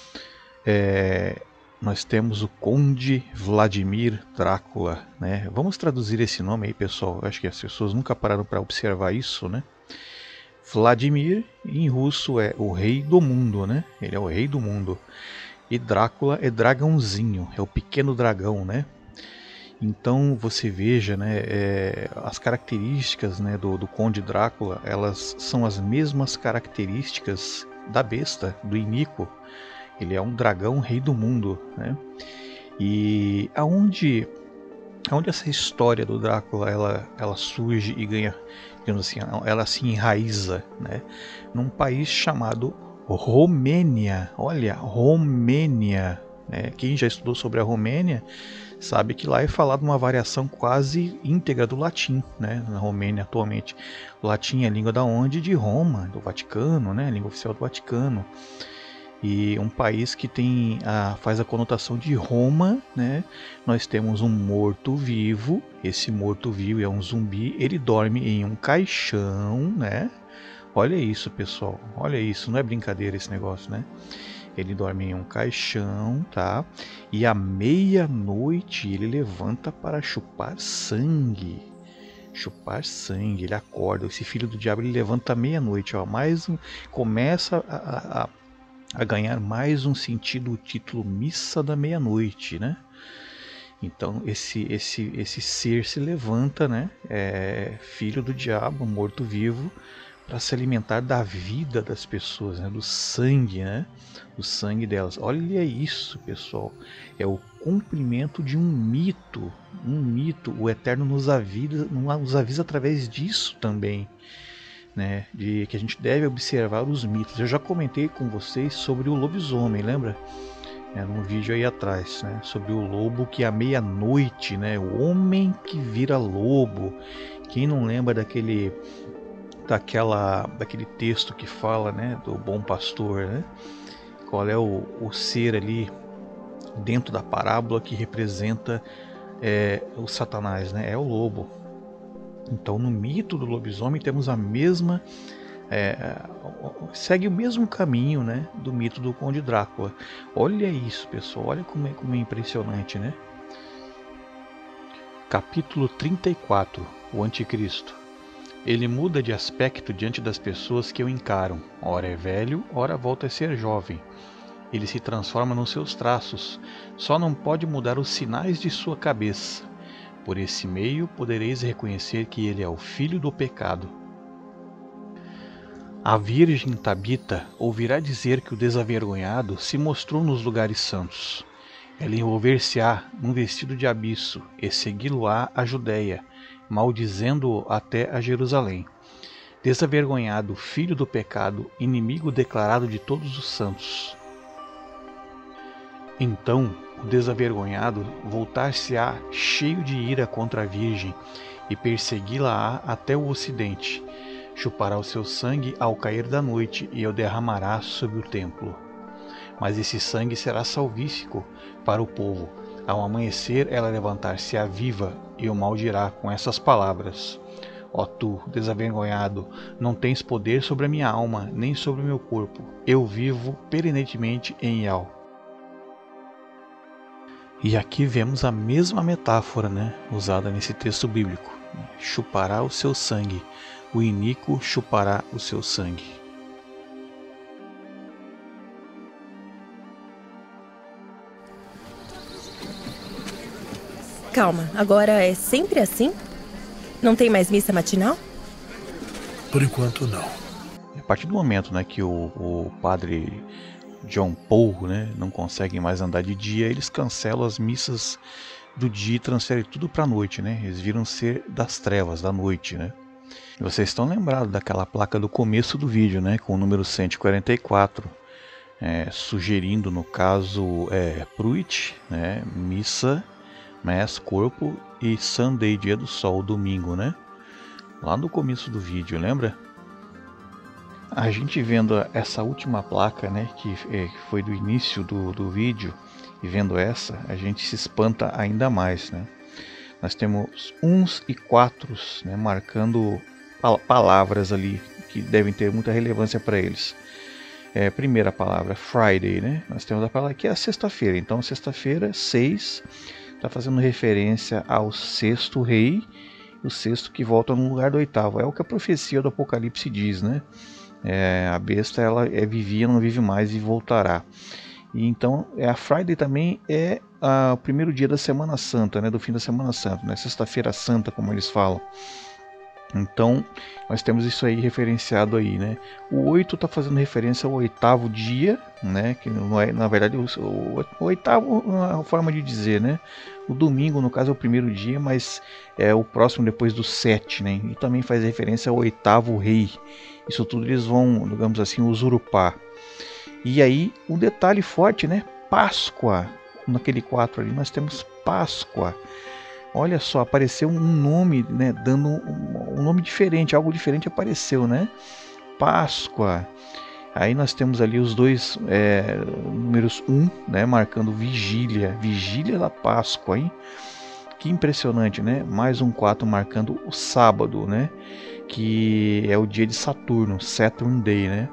É... Nós temos o Conde Vladimir Drácula, né? Vamos traduzir esse nome aí, pessoal. Eu acho que as pessoas nunca pararam para observar isso, né? Vladimir, em russo, é o rei do mundo, né? Ele é o rei do mundo. E Drácula é dragãozinho, é o pequeno dragão, né? Então você veja, né? É, as características, né, do, do Conde Drácula, elas são as mesmas características da besta, do Inico. Ele é um dragão rei do mundo, né? E aonde, aonde essa história do Drácula ela, ela surge e ganha, digamos assim, ela se enraiza, né? Num país chamado Romênia. Olha, Romênia, né? Quem já estudou sobre a Romênia sabe que lá é falado uma variação quase íntegra do latim, né? Na Romênia atualmente. O latim é a língua da onde? De Roma, do Vaticano, né? A língua oficial do Vaticano. E um país que tem a, faz a conotação de Roma, né? Nós temos um morto-vivo. Esse morto-vivo é um zumbi. Ele dorme em um caixão, né? Olha isso, pessoal. Olha isso. Não é brincadeira esse negócio, né? Ele dorme em um caixão, tá? E à meia-noite ele levanta para chupar sangue. Chupar sangue. Ele acorda. Esse filho do diabo ele levanta à meia-noite, ó. Mais um, começa a, a a ganhar mais um sentido o título Missa da Meia-Noite, né? Então esse esse esse ser se levanta, né? É filho do diabo, morto-vivo, para se alimentar da vida das pessoas, né? Do sangue, né? Do sangue delas. Olha isso, pessoal. É o cumprimento de um mito, um mito. O Eterno nos avisa, nos avisa através disso também. Né, de que a gente deve observar os mitos. Eu já comentei com vocês sobre o lobisomem, lembra? É, num vídeo aí atrás, né, sobre o lobo que à meia-noite, né, o homem que vira lobo. Quem não lembra daquele, daquela, daquele texto que fala, né, do bom pastor, né? Qual é o, o ser ali dentro da parábola que representa é, o Satanás, né? É o lobo. Então, no mito do lobisomem temos a mesma, é, segue o mesmo caminho, né, do mito do Conde Drácula. Olha isso, pessoal, olha como é, como é impressionante, né? Capítulo trinta e quatro, o Anticristo. Ele muda de aspecto diante das pessoas que o encaram. Ora é velho, ora volta a ser jovem. Ele se transforma nos seus traços, só não pode mudar os sinais de sua cabeça. Por esse meio podereis reconhecer que ele é o filho do pecado. A virgem Tabita ouvirá dizer que o desavergonhado se mostrou nos lugares santos. Ela envolver-se-á num vestido de abisso e segui-lo-á a Judéia, maldizendo-o até a Jerusalém. Desavergonhado, filho do pecado, inimigo declarado de todos os santos. Então o desavergonhado voltar-se-á cheio de ira contra a virgem e persegui-la-á até o ocidente. Chupará o seu sangue ao cair da noite e o derramará sobre o templo. Mas esse sangue será salvífico para o povo. Ao amanhecer ela levantar-se-á viva e o maldirá com essas palavras: ó tu, desavergonhado, não tens poder sobre a minha alma, nem sobre o meu corpo. Eu vivo perenemente em El. E aqui vemos a mesma metáfora, né, usada nesse texto bíblico. Chupará o seu sangue, o iníquo chupará o seu sangue. Calma, agora é sempre assim? Não tem mais missa matinal? Por enquanto, não. A partir do momento, né, que o, o padre John Paul, né, não consegue mais andar de dia, eles cancelam as missas do dia e transferem tudo para a noite, né? Eles viram ser das trevas, da noite, né? E vocês estão lembrados daquela placa do começo do vídeo, né, com o número cento e quarenta e quatro, é, sugerindo, no caso, é, Pruitt, né, missa, Mass, corpo, e Sunday, dia do sol, domingo, né? Lá no começo do vídeo, lembra? A gente vendo essa última placa, né, que é, foi do início do, do vídeo, e vendo essa, a gente se espanta ainda mais, né? Nós temos uns e quatros, né, marcando pal palavras ali que devem ter muita relevância para eles. É, primeira palavra, Friday, né? Nós temos a palavra que é a sexta-feira. Então, sexta-feira, seis, está fazendo referência ao sexto rei, o sexto que volta no lugar do oitavo. É o que a profecia do Apocalipse diz, né? É, a besta, ela é, vivia, não vive mais e voltará. E então, é, a Friday também é a, o primeiro dia da Semana Santa, né? Do fim da Semana Santa, né? Sexta-feira Santa, como eles falam. Então, nós temos isso aí referenciado aí, né? O oito está fazendo referência ao oitavo dia, né? Que não é, na verdade, o, o, o oitavo é uma forma de dizer, né? O domingo, no caso, é o primeiro dia, mas é o próximo depois do sete, né? E também faz referência ao oitavo rei. Isso tudo eles vão, digamos assim, usurpar. E aí, um detalhe forte, né? Páscoa. Naquele quatro ali, nós temos Páscoa. Olha só, apareceu um nome, né, dando um, um nome diferente, algo diferente apareceu, né? Páscoa. Aí nós temos ali os dois é, números um, né, marcando vigília, vigília da Páscoa, hein? Que impressionante, né? Mais um quatro marcando o sábado, né? Que é o dia de Saturno, Saturn Day, né?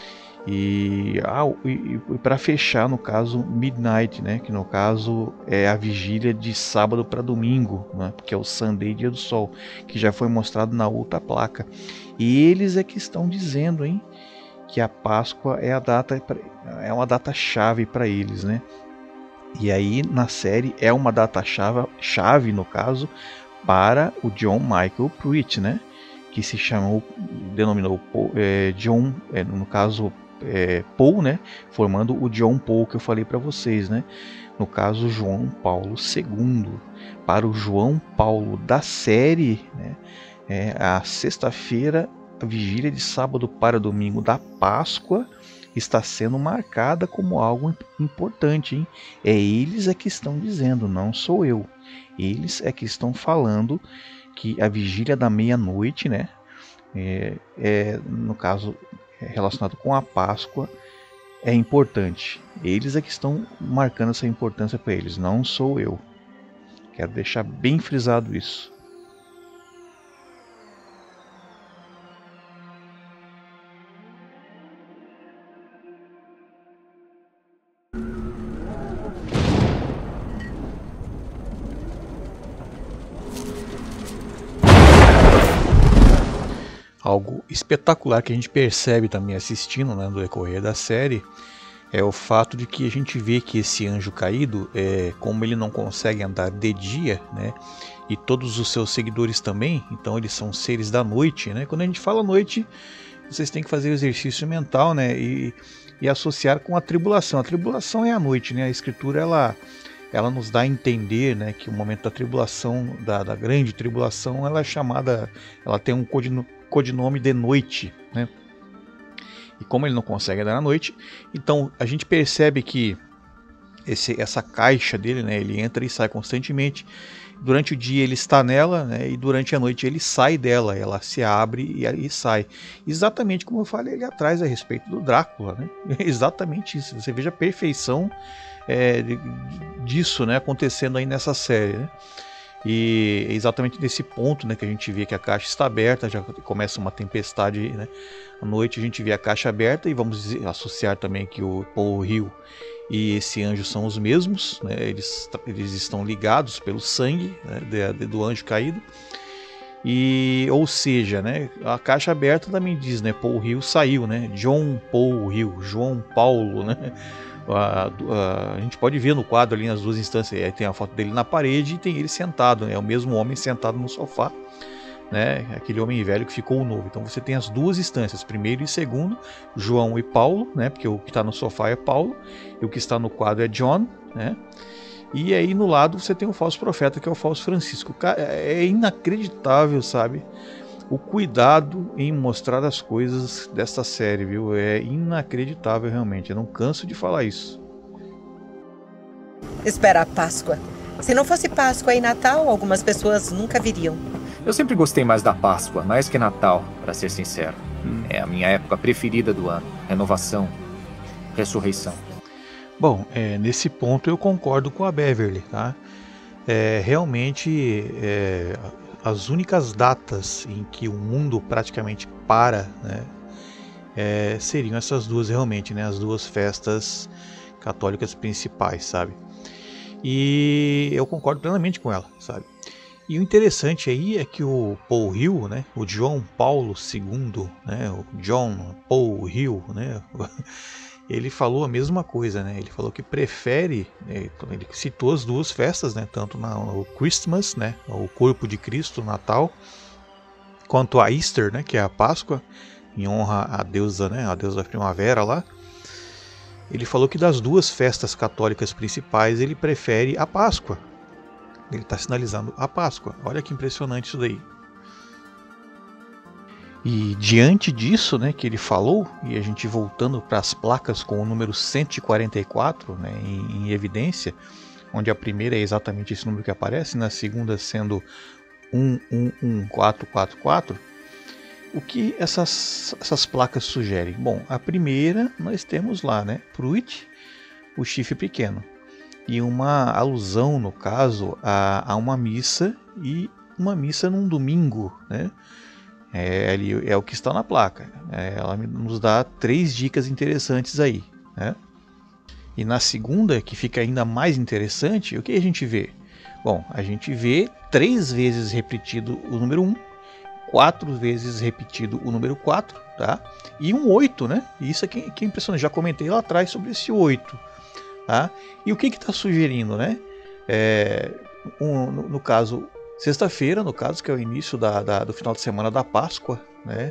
E, ah, e, e para fechar, no caso, Midnight, né? Que no caso é a vigília de sábado para domingo, né? Que é o Sunday, dia do sol, que já foi mostrado na outra placa. E eles é que estão dizendo, hein, que a Páscoa é a data, é uma data chave para eles, né? E aí na série é uma data chave, chave no caso, para o John Michael Pruitt, né? Que se chamou, denominou é, John, é, no caso É, Paul, né, formando o John Paul que eu falei para vocês, né, no caso João Paulo segundo. Para o João Paulo da série, né, é, a sexta-feira, a vigília de sábado para domingo da Páscoa está sendo marcada como algo importante, hein? É eles é que estão dizendo, não sou eu. Eles é que estão falando que a vigília da meia-noite, né, é, é, no caso relacionado com a Páscoa, é importante. Eles é que estão marcando essa importância para eles, não sou eu. Quero deixar bem frisado isso. Algo espetacular que a gente percebe também assistindo, né, no decorrer da série, é o fato de que a gente vê que esse anjo caído, é, como ele não consegue andar de dia, né, e todos os seus seguidores também, então eles são seres da noite, né? Quando a gente fala noite, vocês têm que fazer o exercício mental, né, e, e associar com a tribulação. A tribulação é a noite, né? A escritura ela, ela nos dá a entender, né, que o momento da tribulação, da, da grande tribulação, ela é chamada, ela tem um codinome codinome de noite, né? E como ele não consegue andar à noite, então a gente percebe que esse, essa caixa dele, né, ele entra e sai constantemente. Durante o dia ele está nela, né, e durante a noite ele sai dela, ela se abre e, e sai. Exatamente como eu falei ali atrás a respeito do Drácula, né? Exatamente isso. Você veja a perfeição é, disso, né, acontecendo aí nessa série, né? E é exatamente nesse ponto, né, que a gente vê que a caixa está aberta, já começa uma tempestade, né? À noite a gente vê a caixa aberta e vamos dizer, associar também que o Paul Hill e esse anjo são os mesmos, né? Eles, eles estão ligados pelo sangue, né, de, de, do anjo caído. E, ou seja, né, a caixa aberta também diz, né, Paul Hill saiu, né, John Paul Hill, João Paulo, né, a, a, a gente pode ver no quadro ali nas duas instâncias, aí tem a foto dele na parede e tem ele sentado, né, é o mesmo homem sentado no sofá, né, aquele homem velho que ficou novo. Então você tem as duas instâncias, primeiro e segundo, João e Paulo, né, porque o que está no sofá é Paulo e o que está no quadro é John, né. E aí no lado você tem o falso profeta, que é o falso Francisco. É inacreditável, sabe? O cuidado em mostrar as coisas dessa série, viu? É inacreditável realmente. Eu não canso de falar isso. Espera a Páscoa. Se não fosse Páscoa e Natal, algumas pessoas nunca viriam. Eu sempre gostei mais da Páscoa, mais que Natal, para ser sincero. Hum. É a minha época preferida do ano. Renovação, ressurreição. Bom, é, nesse ponto eu concordo com a Beverly, tá? É, realmente, é, as únicas datas em que o mundo praticamente para, né, é, seriam essas duas realmente, né? As duas festas católicas principais, sabe? E eu concordo plenamente com ela, sabe? E o interessante aí é que o Paul Hill, né? O João Paulo segundo, né? O John Paul Hill, né? Ele falou a mesma coisa, né? Ele falou que prefere, né? Ele citou as duas festas, né? Tanto no Christmas, né? O corpo de Cristo, Natal, quanto a Easter, né? Que é a Páscoa, em honra à deusa, né? A deusa da primavera lá. Ele falou que das duas festas católicas principais ele prefere a Páscoa. Ele está sinalizando a Páscoa. Olha que impressionante isso daí. E diante disso, né, que ele falou, e a gente voltando para as placas com o número cento e quarenta e quatro, né, em, em evidência, onde a primeira é exatamente esse número que aparece, na segunda sendo um um um quatro quatro quatro, o que essas, essas placas sugerem? Bom, a primeira nós temos lá, né, Pruitt, o chifre pequeno, e uma alusão, no caso, a, a uma missa, e uma missa num domingo, né? É, ali, é o que está na placa. É, ela nos dá três dicas interessantes aí, né? E na segunda, que fica ainda mais interessante, o que a gente vê? Bom, a gente vê três vezes repetido o número um, quatro vezes repetido o número quatro, tá? E um oito, né? Isso aqui que é impressionante. Já comentei lá atrás sobre esse oito, tá? E o que está sugerindo, né? É, um, no, no caso, sexta-feira, no caso, que é o início da, da, do final de semana da Páscoa, né?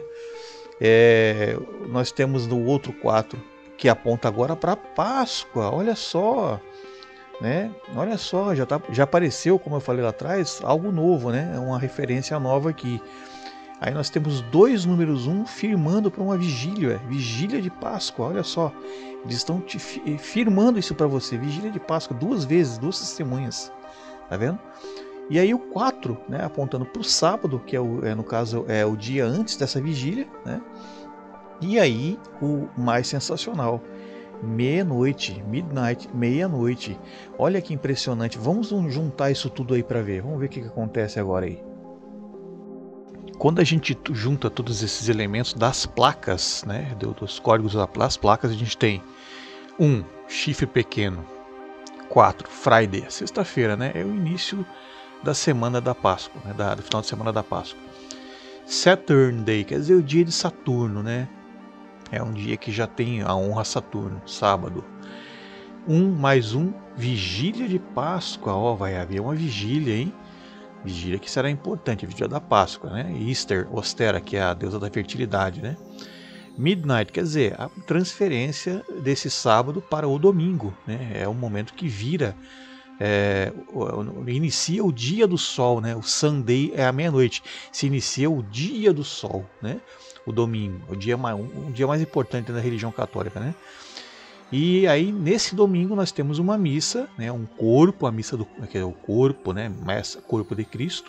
É, nós temos no outro quatro que aponta agora para Páscoa. Olha só, né? Olha só, já, tá, já apareceu, como eu falei lá atrás, algo novo, né? É uma referência nova aqui. Aí nós temos dois números um firmando para uma vigília, vigília de Páscoa. Olha só, eles estão te firmando isso para você, vigília de Páscoa, duas vezes, duas testemunhas, tá vendo? E aí o quatro, né, apontando para o sábado, que é, o, é no caso é o dia antes dessa vigília, né? E aí o mais sensacional, meia-noite, midnight, meia-noite. Olha que impressionante. Vamos juntar isso tudo aí para ver. Vamos ver o que, que acontece agora aí. Quando a gente junta todos esses elementos das placas, né, dos códigos das placas, a gente tem um, chifre pequeno, quatro, Friday, sexta-feira, né, é o início da semana da Páscoa, né, da, do final de semana da Páscoa. Saturn Day, quer dizer o dia de Saturno, né, é um dia que já tem a honra a Saturno, sábado. Um mais um, vigília de Páscoa, ó, vai haver uma vigília, hein? Vigília que será importante, a vigília da Páscoa, né? Easter, Ostera, que é a deusa da fertilidade, né? Midnight, quer dizer, a transferência desse sábado para o domingo, né? É o momento que vira, é, inicia o dia do sol, né? O Sunday é a meia-noite, se inicia o dia do sol, né? O domingo, o dia mais, um, um dia mais importante da religião católica, né? E aí nesse domingo nós temos uma missa, né, um corpo, a missa do que é o corpo, né, messa, corpo de Cristo.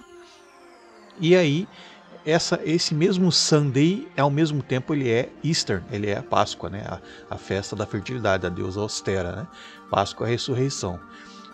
E aí essa, esse mesmo Sunday, ao mesmo tempo ele é Easter, ele é a Páscoa, né, a, a festa da fertilidade, da deusa Ostera, né, Páscoa, a ressurreição.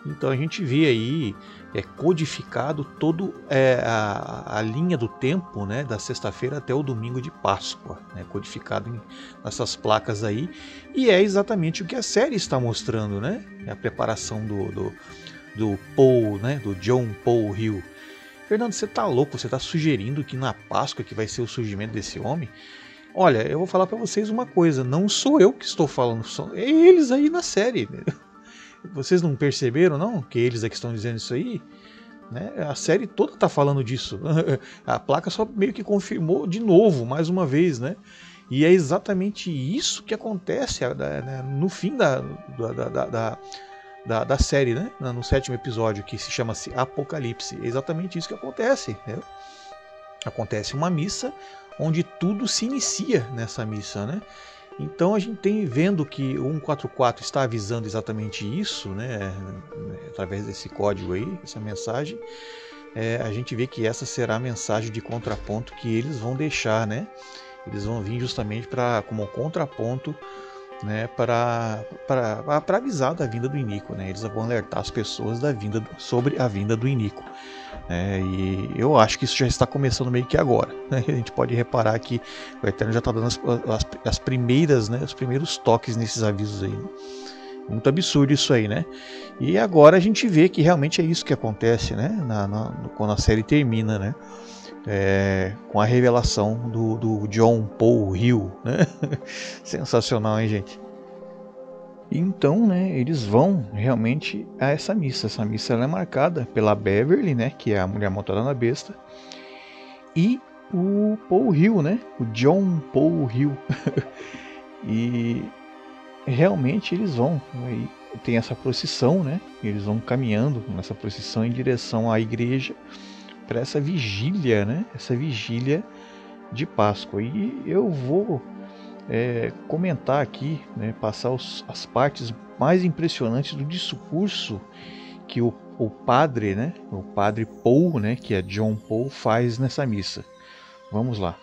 Então a gente vê aí é, codificado todo é, a, a linha do tempo, né, da sexta-feira até o domingo de Páscoa, né, codificado em, nessas placas aí, e é exatamente o que a série está mostrando, né, a preparação do, do, do Paul, né, do John Paul Hill. Fernando, você tá louco? Você tá sugerindo que na Páscoa que vai ser o surgimento desse homem? Olha, eu vou falar para vocês uma coisa, não sou eu que estou falando, são eles aí na série. Vocês não perceberam, não? Que eles é que estão dizendo isso aí? Né? A série toda está falando disso. A placa só meio que confirmou de novo, mais uma vez, né? E é exatamente isso que acontece né, no fim da, da, da, da, da, da série, né? No sétimo episódio, que se chama-se Apocalipse. É exatamente isso que acontece. Né? Acontece uma missa onde tudo se inicia nessa missa, né? Então a gente tem vendo que o cento e quarenta e quatro está avisando exatamente isso, né, através desse código aí, essa mensagem. É, a gente vê que essa será a mensagem de contraponto que eles vão deixar, né? Eles vão vir justamente para como contraponto, né, para para avisar da vinda do iníquo, né? Eles vão alertar as pessoas da vinda sobre a vinda do iníquo. É, e eu acho que isso já está começando meio que agora, né? A gente pode reparar que o Eterno já está dando as, as, as primeiras, né, os primeiros toques nesses avisos aí, né? Muito absurdo isso aí, né? E agora a gente vê que realmente é isso que acontece, né? Na, na, quando a série termina, né? É, com a revelação do, do John Paul Hill, né? Sensacional, hein, gente? Então, né, eles vão realmente a essa missa. Essa missa ela é marcada pela Beverly, né, que é a mulher montada na besta, e o Paul Hill, né, o John Paul Hill. E realmente eles vão, né, tem essa procissão, né, eles vão caminhando nessa procissão em direção à igreja para essa vigília, né, essa vigília de Páscoa. E eu vou É, comentar aqui, né, passar os, as partes mais impressionantes do discurso que o, o padre, né, o padre Paul, né, que é John Paul, faz nessa missa. Vamos lá.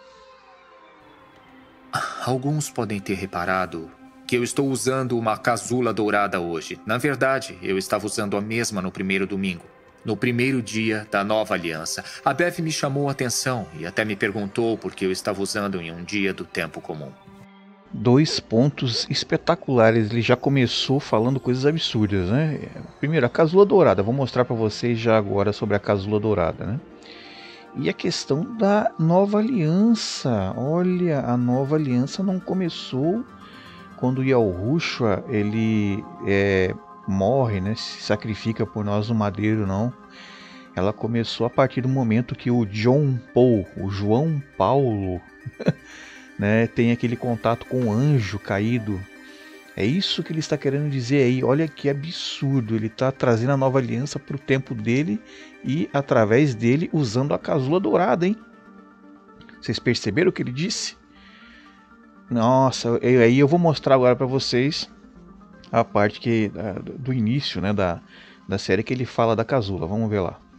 Alguns podem ter reparado que eu estou usando uma casula dourada hoje. Na verdade, eu estava usando a mesma no primeiro domingo, no primeiro dia da nova aliança. A Bev me chamou a atenção e até me perguntou por que eu estava usando em um dia do tempo comum. Dois pontos espetaculares. Ele já começou falando coisas absurdas, né? Primeiro, a casula dourada. Vou mostrar para vocês já agora sobre a casula dourada, né? E a questão da nova aliança. Olha, a nova aliança não começou quando Yahushua ele é, morre, né? Se sacrifica por nós no madeiro, não. Ela começou a partir do momento que o John Paul, o João Paulo, né, tem aquele contato com o anjo caído. É isso que ele está querendo dizer aí. Olha que absurdo. Ele está trazendo a nova aliança para o tempo dele e através dele usando a casula dourada, hein? Vocês perceberam o que ele disse? Nossa, aí eu vou mostrar agora para vocês a parte que, do início, né, da, da série que ele fala da casula. Vamos ver lá.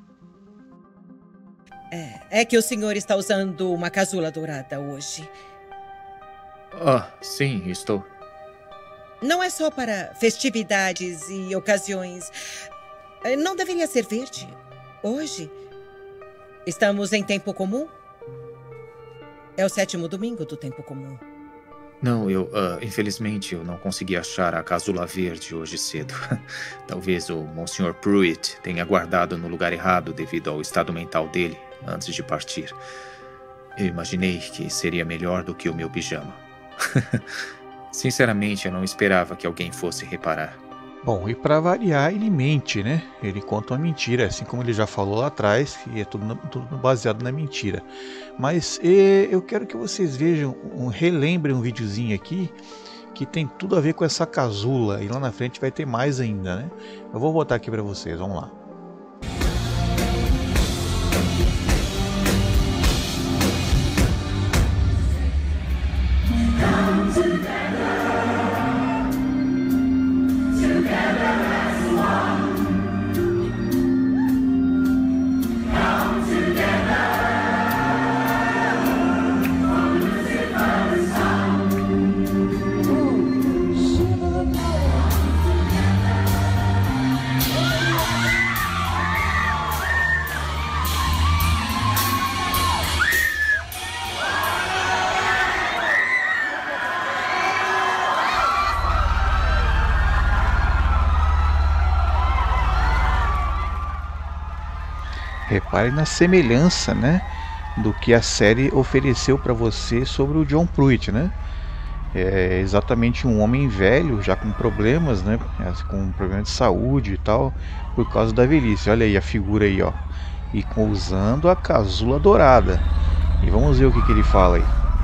É, é que o senhor está usando uma casula dourada hoje. Ah, sim, estou. Não é só para festividades e ocasiões. Não deveria ser verde. Hoje, estamos em tempo comum. É o sétimo domingo do tempo comum. Não, eu, uh, infelizmente, eu não consegui achar a casula verde hoje cedo. Talvez o Monsenhor Pruitt tenha guardado no lugar errado devido ao estado mental dele antes de partir. Eu imaginei que seria melhor do que o meu pijama. Sinceramente, eu não esperava que alguém fosse reparar. Bom, e para variar, ele mente, né? Ele conta uma mentira, assim como ele já falou lá atrás, que é tudo, tudo baseado na mentira. Mas e, eu quero que vocês vejam, um, relembrem um videozinho aqui, que tem tudo a ver com essa casula, e lá na frente vai ter mais ainda, né? Eu vou botar aqui para vocês, vamos lá. Repare na semelhança, né, do que a série ofereceu para você sobre o John Pruitt, né? É exatamente um homem velho, já com problemas, né, com problema de saúde e tal, por causa da velhice. Olha aí a figura aí, ó, e com, usando a casula dourada. E vamos ver o que, que ele fala aí.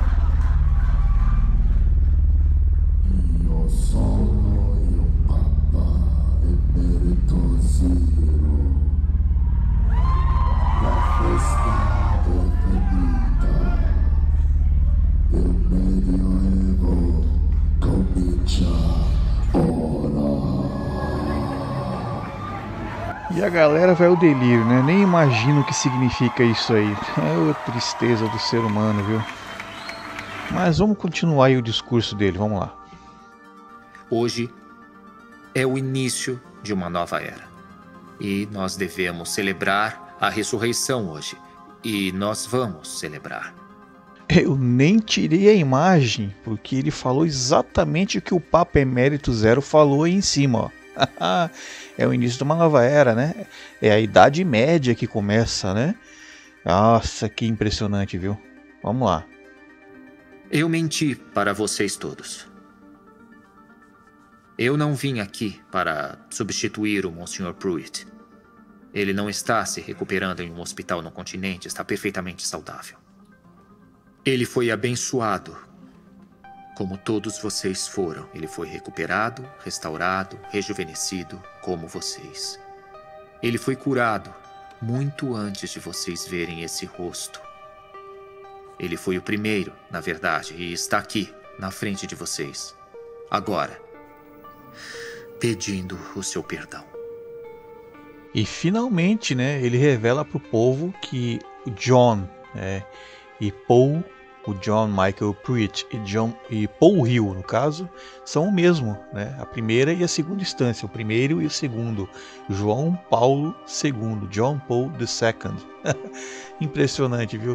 E a galera vai ao delírio, né? Nem imagino o que significa isso aí. É a tristeza do ser humano, viu? Mas vamos continuar aí o discurso dele, vamos lá. Hoje é o início de uma nova era. E nós devemos celebrar a ressurreição hoje. E nós vamos celebrar. Eu nem tirei a imagem, porque ele falou exatamente o que o Papa Emérito Zero falou aí em cima, ó. É o início de uma nova era, né? É a Idade Média que começa, né? Nossa, que impressionante, viu? Vamos lá. Eu menti para vocês todos. Eu não vim aqui para substituir o Monsenhor Pruitt. Ele não está se recuperando em um hospital no continente, está perfeitamente saudável. Ele foi abençoado, como todos vocês foram. Ele foi recuperado, restaurado, rejuvenescido, como vocês. Ele foi curado muito antes de vocês verem esse rosto. Ele foi o primeiro, na verdade, e está aqui, na frente de vocês, agora, pedindo o seu perdão. E finalmente, né, ele revela para o povo que o John, né, e Paul, o John Michael Pruitt e, John, e Paul Hill, no caso, são o mesmo, né? A primeira e a segunda instância, o primeiro e o segundo. João Paulo segundo, John Paul the Second. Impressionante, viu?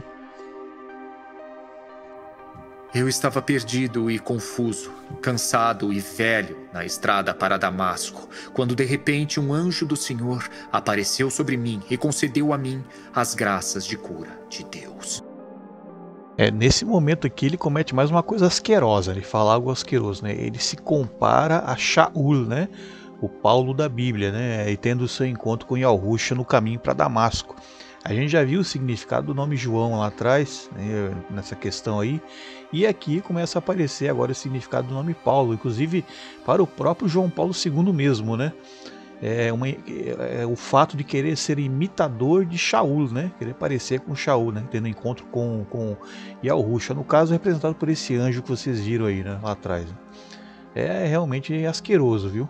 Eu estava perdido e confuso, cansado e velho na estrada para Damasco, quando de repente um anjo do Senhor apareceu sobre mim e concedeu a mim as graças de cura de Deus. É, nesse momento aqui ele comete mais uma coisa asquerosa, ele fala algo asqueroso, né? Ele se compara a Shaul, né? O Paulo da Bíblia, né? E tendo o seu encontro com Yahusha no caminho para Damasco. A gente já viu o significado do nome João lá atrás, né, nessa questão aí, e aqui começa a aparecer agora o significado do nome Paulo, inclusive para o próprio João Paulo segundo mesmo, né? É, uma, é, é o fato de querer ser imitador de Shaul, né? Querer parecer com Shaul, né? Tendo encontro com, com Yahusha, no caso representado por esse anjo que vocês viram aí, né? Lá atrás. É realmente asqueroso, viu?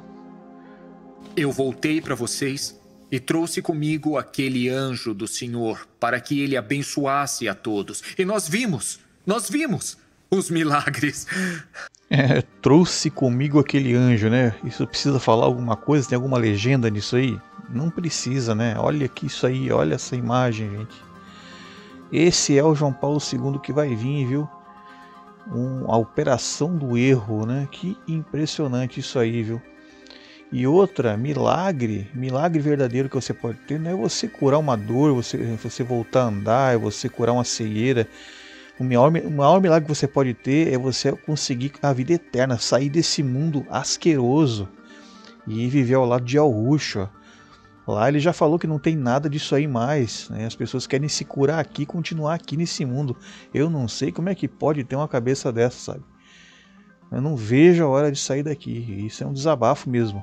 Eu voltei para vocês e trouxe comigo aquele anjo do Senhor para que ele abençoasse a todos. E nós vimos, nós vimos os milagres. É, trouxe comigo aquele anjo, né? Isso precisa falar alguma coisa? Tem alguma legenda nisso aí? Não precisa, né? Olha aqui isso aí, olha essa imagem, gente. Esse é o João Paulo segundo que vai vir, viu? Um, a operação do erro, né? Que impressionante isso aí, viu? E outra, milagre, milagre verdadeiro que você pode ter, não é você curar uma dor, você, você voltar a andar, é você curar uma cegueira. O maior, o maior milagre que você pode ter é você conseguir a vida eterna, sair desse mundo asqueroso e viver ao lado de Yahusha. Lá ele já falou que não tem nada disso aí mais, né? As pessoas querem se curar aqui e continuar aqui nesse mundo. Eu não sei como é que pode ter uma cabeça dessa, sabe? Eu não vejo a hora de sair daqui. Isso é um desabafo mesmo.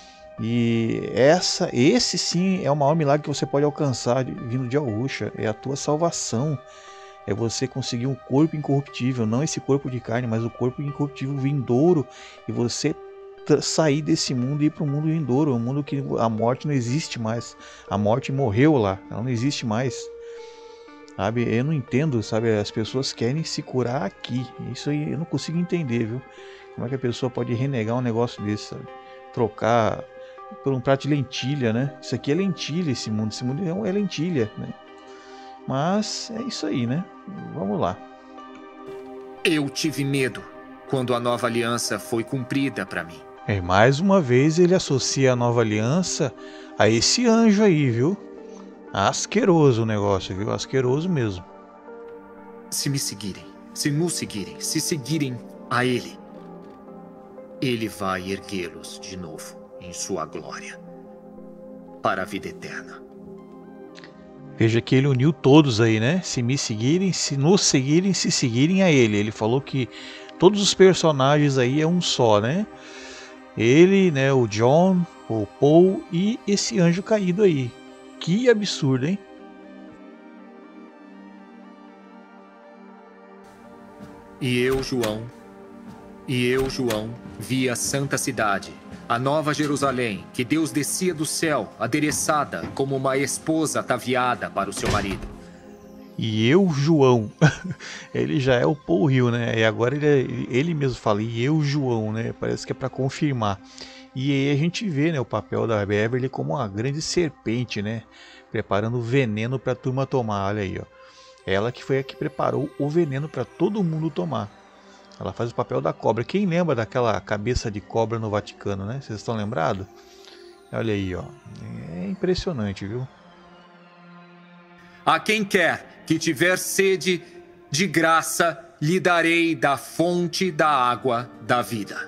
E essa, esse sim é o maior milagre que você pode alcançar vindo de Yahusha. É a tua salvação. É você conseguir um corpo incorruptível, não esse corpo de carne, mas o corpo incorruptível vindouro, e você sair desse mundo e ir para o mundo vindouro, um mundo que a morte não existe mais. A morte morreu lá, ela não existe mais. Sabe? Eu não entendo, sabe? As pessoas querem se curar aqui. Isso aí eu não consigo entender, viu? Como é que a pessoa pode renegar um negócio desse, sabe? Trocar por um prato de lentilha, né? Isso aqui é lentilha, esse mundo, esse mundo é lentilha, né? Mas é isso aí, né? Vamos lá. Eu tive medo quando a nova aliança foi cumprida para mim. É, mais uma vez ele associa a nova aliança a esse anjo aí, viu? Asqueroso o negócio, viu? Asqueroso mesmo. Se me seguirem, se nos seguirem, se seguirem a ele, ele vai erguê-los de novo em sua glória para a vida eterna. Veja que ele uniu todos aí, né? Se me seguirem, se nos seguirem, se seguirem a ele. Ele falou que todos os personagens aí é um só, né? Ele, né? O John, o Paul e esse anjo caído aí. Que absurdo, hein? E eu, João, e eu, João, vi a santa cidade, a nova Jerusalém, que Deus descia do céu, adereçada como uma esposa ataviada para o seu marido. E eu, João, ele já é o Paul Hill, né? E agora ele, ele mesmo fala, e eu, João, né? Parece que é para confirmar. E aí a gente vê, né, o papel da Beverly como uma grande serpente, né? Preparando veneno para a turma tomar, olha aí, ó. Ela que foi a que preparou o veneno para todo mundo tomar. Ela faz o papel da cobra. Quem lembra daquela cabeça de cobra no Vaticano, né? Vocês estão lembrados? Olha aí, ó. É impressionante, viu? A quem quer que tiver sede, de graça lhe darei da fonte da água da vida.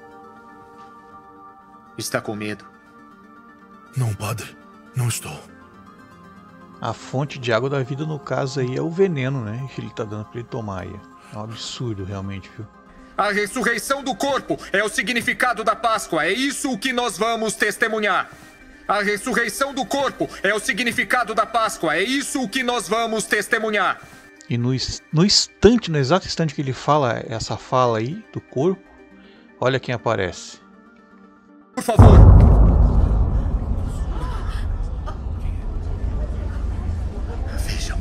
Está com medo? Não, padre. Não estou. A fonte de água da vida, no caso aí, é o veneno, né? Que ele tá dando para ele tomar aí. É um absurdo, realmente, viu? A ressurreição do corpo é o significado da Páscoa. É isso o que nós vamos testemunhar. A ressurreição do corpo é o significado da Páscoa. É isso o que nós vamos testemunhar. E no, no instante, no exato instante que ele fala essa fala aí do corpo, olha quem aparece. Por favor. Vejam.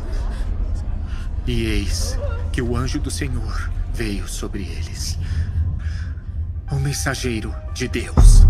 E eis que o anjo do Senhor veio sobre eles. O mensageiro de Deus.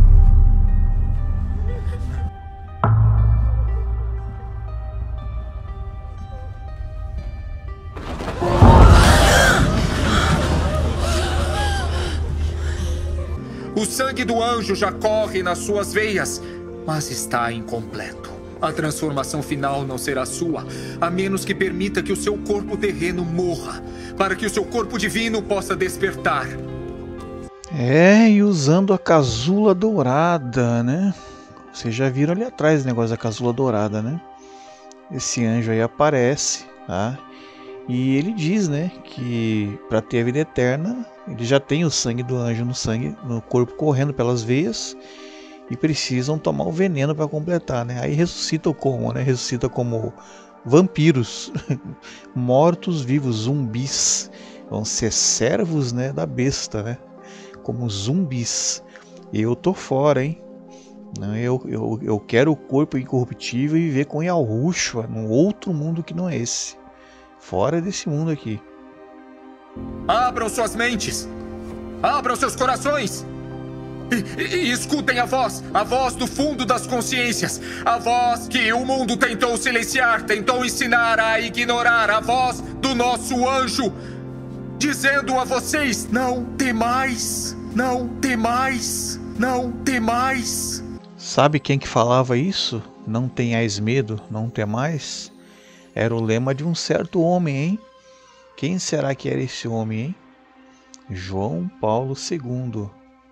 O sangue do anjo já corre nas suas veias, mas está incompleto. A transformação final não será sua, a menos que permita que o seu corpo terreno morra, para que o seu corpo divino possa despertar. É, e usando a casula dourada, né? Vocês já viram ali atrás o negócio da casula dourada, né? Esse anjo aí aparece, tá? E ele diz, né, que para ter a vida eterna, ele já tem o sangue do anjo no sangue, no corpo correndo pelas veias, e precisam tomar o veneno para completar, né? Aí ressuscitam como, né? Ressuscita como vampiros, mortos vivos, zumbis, vão ser servos, né, da besta, né? Como zumbis. Eu tô fora, hein? Eu, eu, eu quero o corpo incorruptível e viver com Yahushua num outro mundo que não é esse. Fora desse mundo aqui. Abram suas mentes. Abram seus corações. E, e, e escutem a voz. A voz do fundo das consciências. A voz que o mundo tentou silenciar, tentou ensinar a ignorar. A voz do nosso anjo. Dizendo a vocês, não temais. Não temais. Não temais. Sabe quem que falava isso? Não tenhais medo, não temais. Era o lema de um certo homem, hein? Quem será que era esse homem, hein? João Paulo segundo.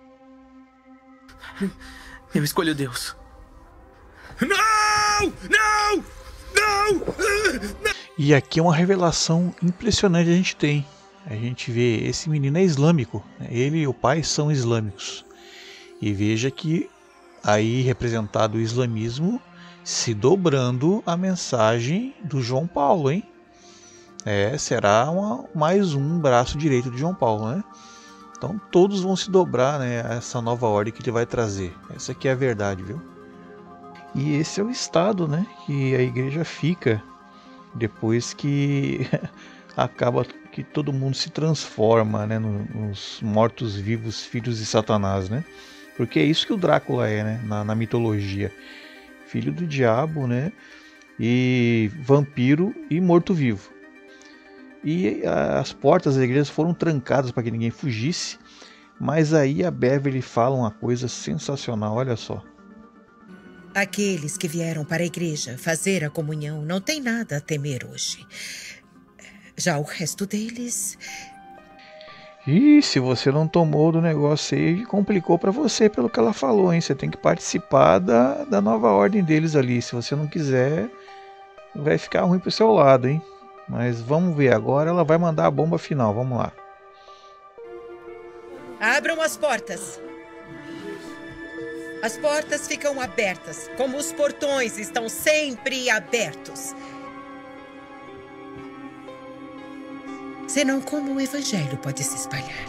Eu escolho Deus. Não! Não! Não! E aqui é uma revelação impressionante a gente tem. A gente vê, esse menino é islâmico. Ele e o pai são islâmicos. E veja que aí representado o islamismo se dobrando a mensagem do João Paulo, hein? É, será uma, mais um braço direito de João Paulo, né? Então todos vão se dobrar, né, a essa nova ordem que ele vai trazer. Essa aqui é a verdade, viu? E esse é o estado, né, que a igreja fica depois que acaba que todo mundo se transforma, né, nos mortos-vivos filhos de Satanás, né? Porque é isso que o Drácula é, né, na, na mitologia. Filho do diabo, né? E vampiro e morto-vivo. E as portas da igreja foram trancadas para que ninguém fugisse. Mas aí a Beverly fala uma coisa sensacional, olha só. Aqueles que vieram para a igreja fazer a comunhão não têm nada a temer hoje. Já o resto deles... E se você não tomou do negócio aí, complicou para você pelo que ela falou, hein? Você tem que participar da, da nova ordem deles ali. Se você não quiser, vai ficar ruim pro seu lado, hein? Mas vamos ver agora, ela vai mandar a bomba final, vamos lá. Abram as portas. As portas ficam abertas, como os portões estão sempre abertos. Senão, como o evangelho pode se espalhar?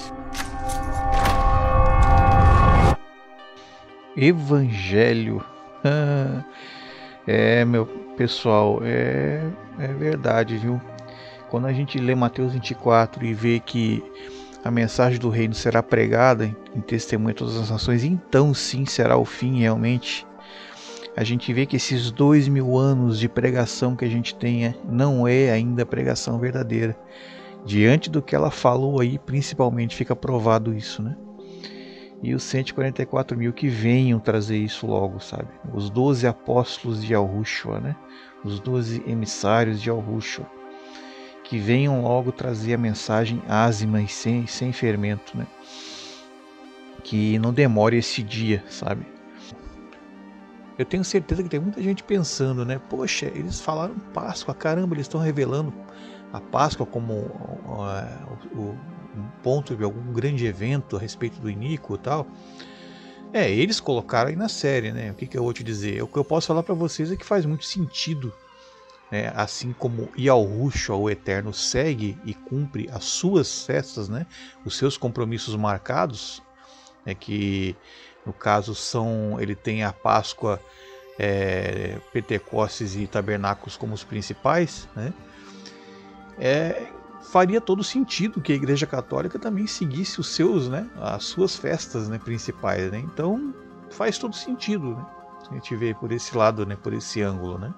Evangelho. Ah, é, meu pessoal, é, é verdade, viu? Quando a gente lê Mateus vinte e quatro e vê que a mensagem do reino será pregada em, em testemunho a todas as nações, então sim será o fim realmente. A gente vê que esses dois mil anos de pregação que a gente tem não é ainda pregação verdadeira. Diante do que ela falou aí, principalmente, fica provado isso, né? E os cento e quarenta e quatro mil que venham trazer isso logo, sabe? Os doze apóstolos de Yahushua, né? Os doze emissários de Yahushua, que venham logo trazer a mensagem ázima e sem, sem fermento, né? Que não demore esse dia, sabe? Eu tenho certeza que tem muita gente pensando, né? Poxa, eles falaram Páscoa, caramba, eles estão revelando a Páscoa como uh, uh, um ponto de algum grande evento a respeito do iníquo e tal. É, eles colocaram aí na série, né? O que, que eu vou te dizer? O que eu posso falar para vocês é que faz muito sentido, né? Assim como Yahushua, o Eterno, segue e cumpre as suas festas, né? Os seus compromissos marcados, né? Que no caso são, ele tem a Páscoa, é, Pentecostes e Tabernáculos como os principais, né? É, faria todo sentido que a Igreja Católica também seguisse os seus, né, as suas festas, né, principais, né? Então faz todo sentido, né? A gente vê por esse lado, né, por esse ângulo, né?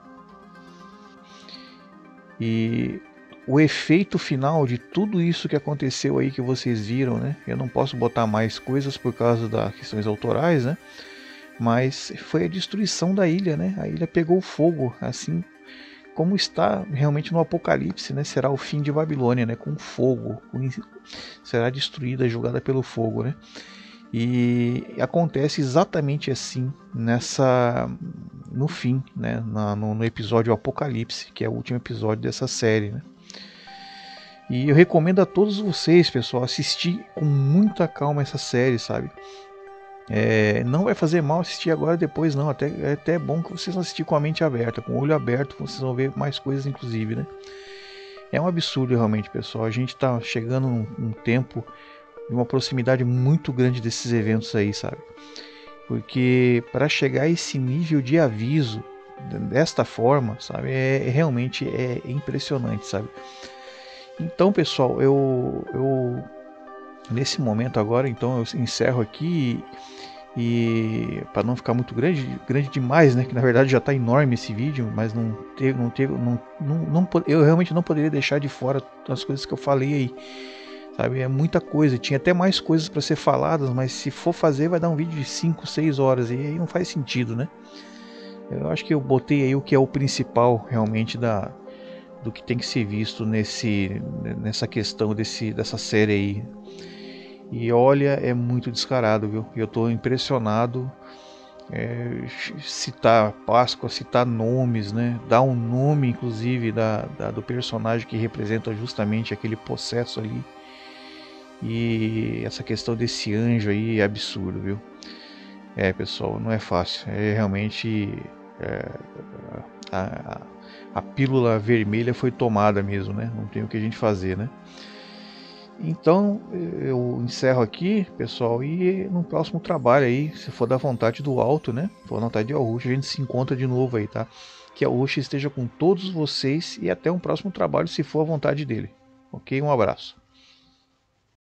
E o efeito final de tudo isso que aconteceu aí que vocês viram, né? Eu não posso botar mais coisas por causa das questões autorais, né? Mas foi a destruição da ilha, né? A ilha pegou fogo, assim como está realmente no Apocalipse, né? Será o fim de Babilônia, né? Com fogo, com... será destruída, julgada pelo fogo, né? E acontece exatamente assim nessa, no fim, né? Na, no, no episódio Apocalipse, que é o último episódio dessa série, né? E eu recomendo a todos vocês, pessoal, assistir com muita calma essa série, sabe? É, não vai fazer mal assistir agora depois não, até, é até bom que vocês assistirem com a mente aberta, com o olho aberto, vocês vão ver mais coisas inclusive, né? É um absurdo realmente, pessoal, a gente tá chegando num, num tempo de uma proximidade muito grande desses eventos aí, sabe? Porque para chegar a esse nível de aviso desta forma, sabe, é, é realmente é impressionante, sabe? Então, pessoal, eu, eu nesse momento agora, então eu encerro aqui e, e para não ficar muito grande, grande demais, né? Que na verdade já está enorme esse vídeo, mas não teve, não teve, não, não, não, eu realmente não poderia deixar de fora as coisas que eu falei aí, sabe? É muita coisa, tinha até mais coisas para ser faladas, mas se for fazer vai dar um vídeo de cinco, seis horas e aí não faz sentido, né? Eu acho que eu botei aí o que é o principal realmente da do que tem que ser visto nesse, nessa questão desse, dessa série aí. E olha, é muito descarado, viu? Eu estou impressionado. É, citar Páscoa, citar nomes, né? Dar um nome, inclusive, da, da, do personagem que representa justamente aquele possesso ali. E essa questão desse anjo aí é absurdo, viu? É, pessoal, não é fácil. É realmente... É, a, a, a pílula vermelha foi tomada mesmo, né? Não tem o que a gente fazer, né? Então eu encerro aqui, pessoal, e no próximo trabalho aí, se for da vontade do alto, né? For da vontade de Yahushua, a gente se encontra de novo aí, tá? Que Yahushua esteja com todos vocês e até um próximo trabalho, se for a vontade dele. Ok? Um abraço.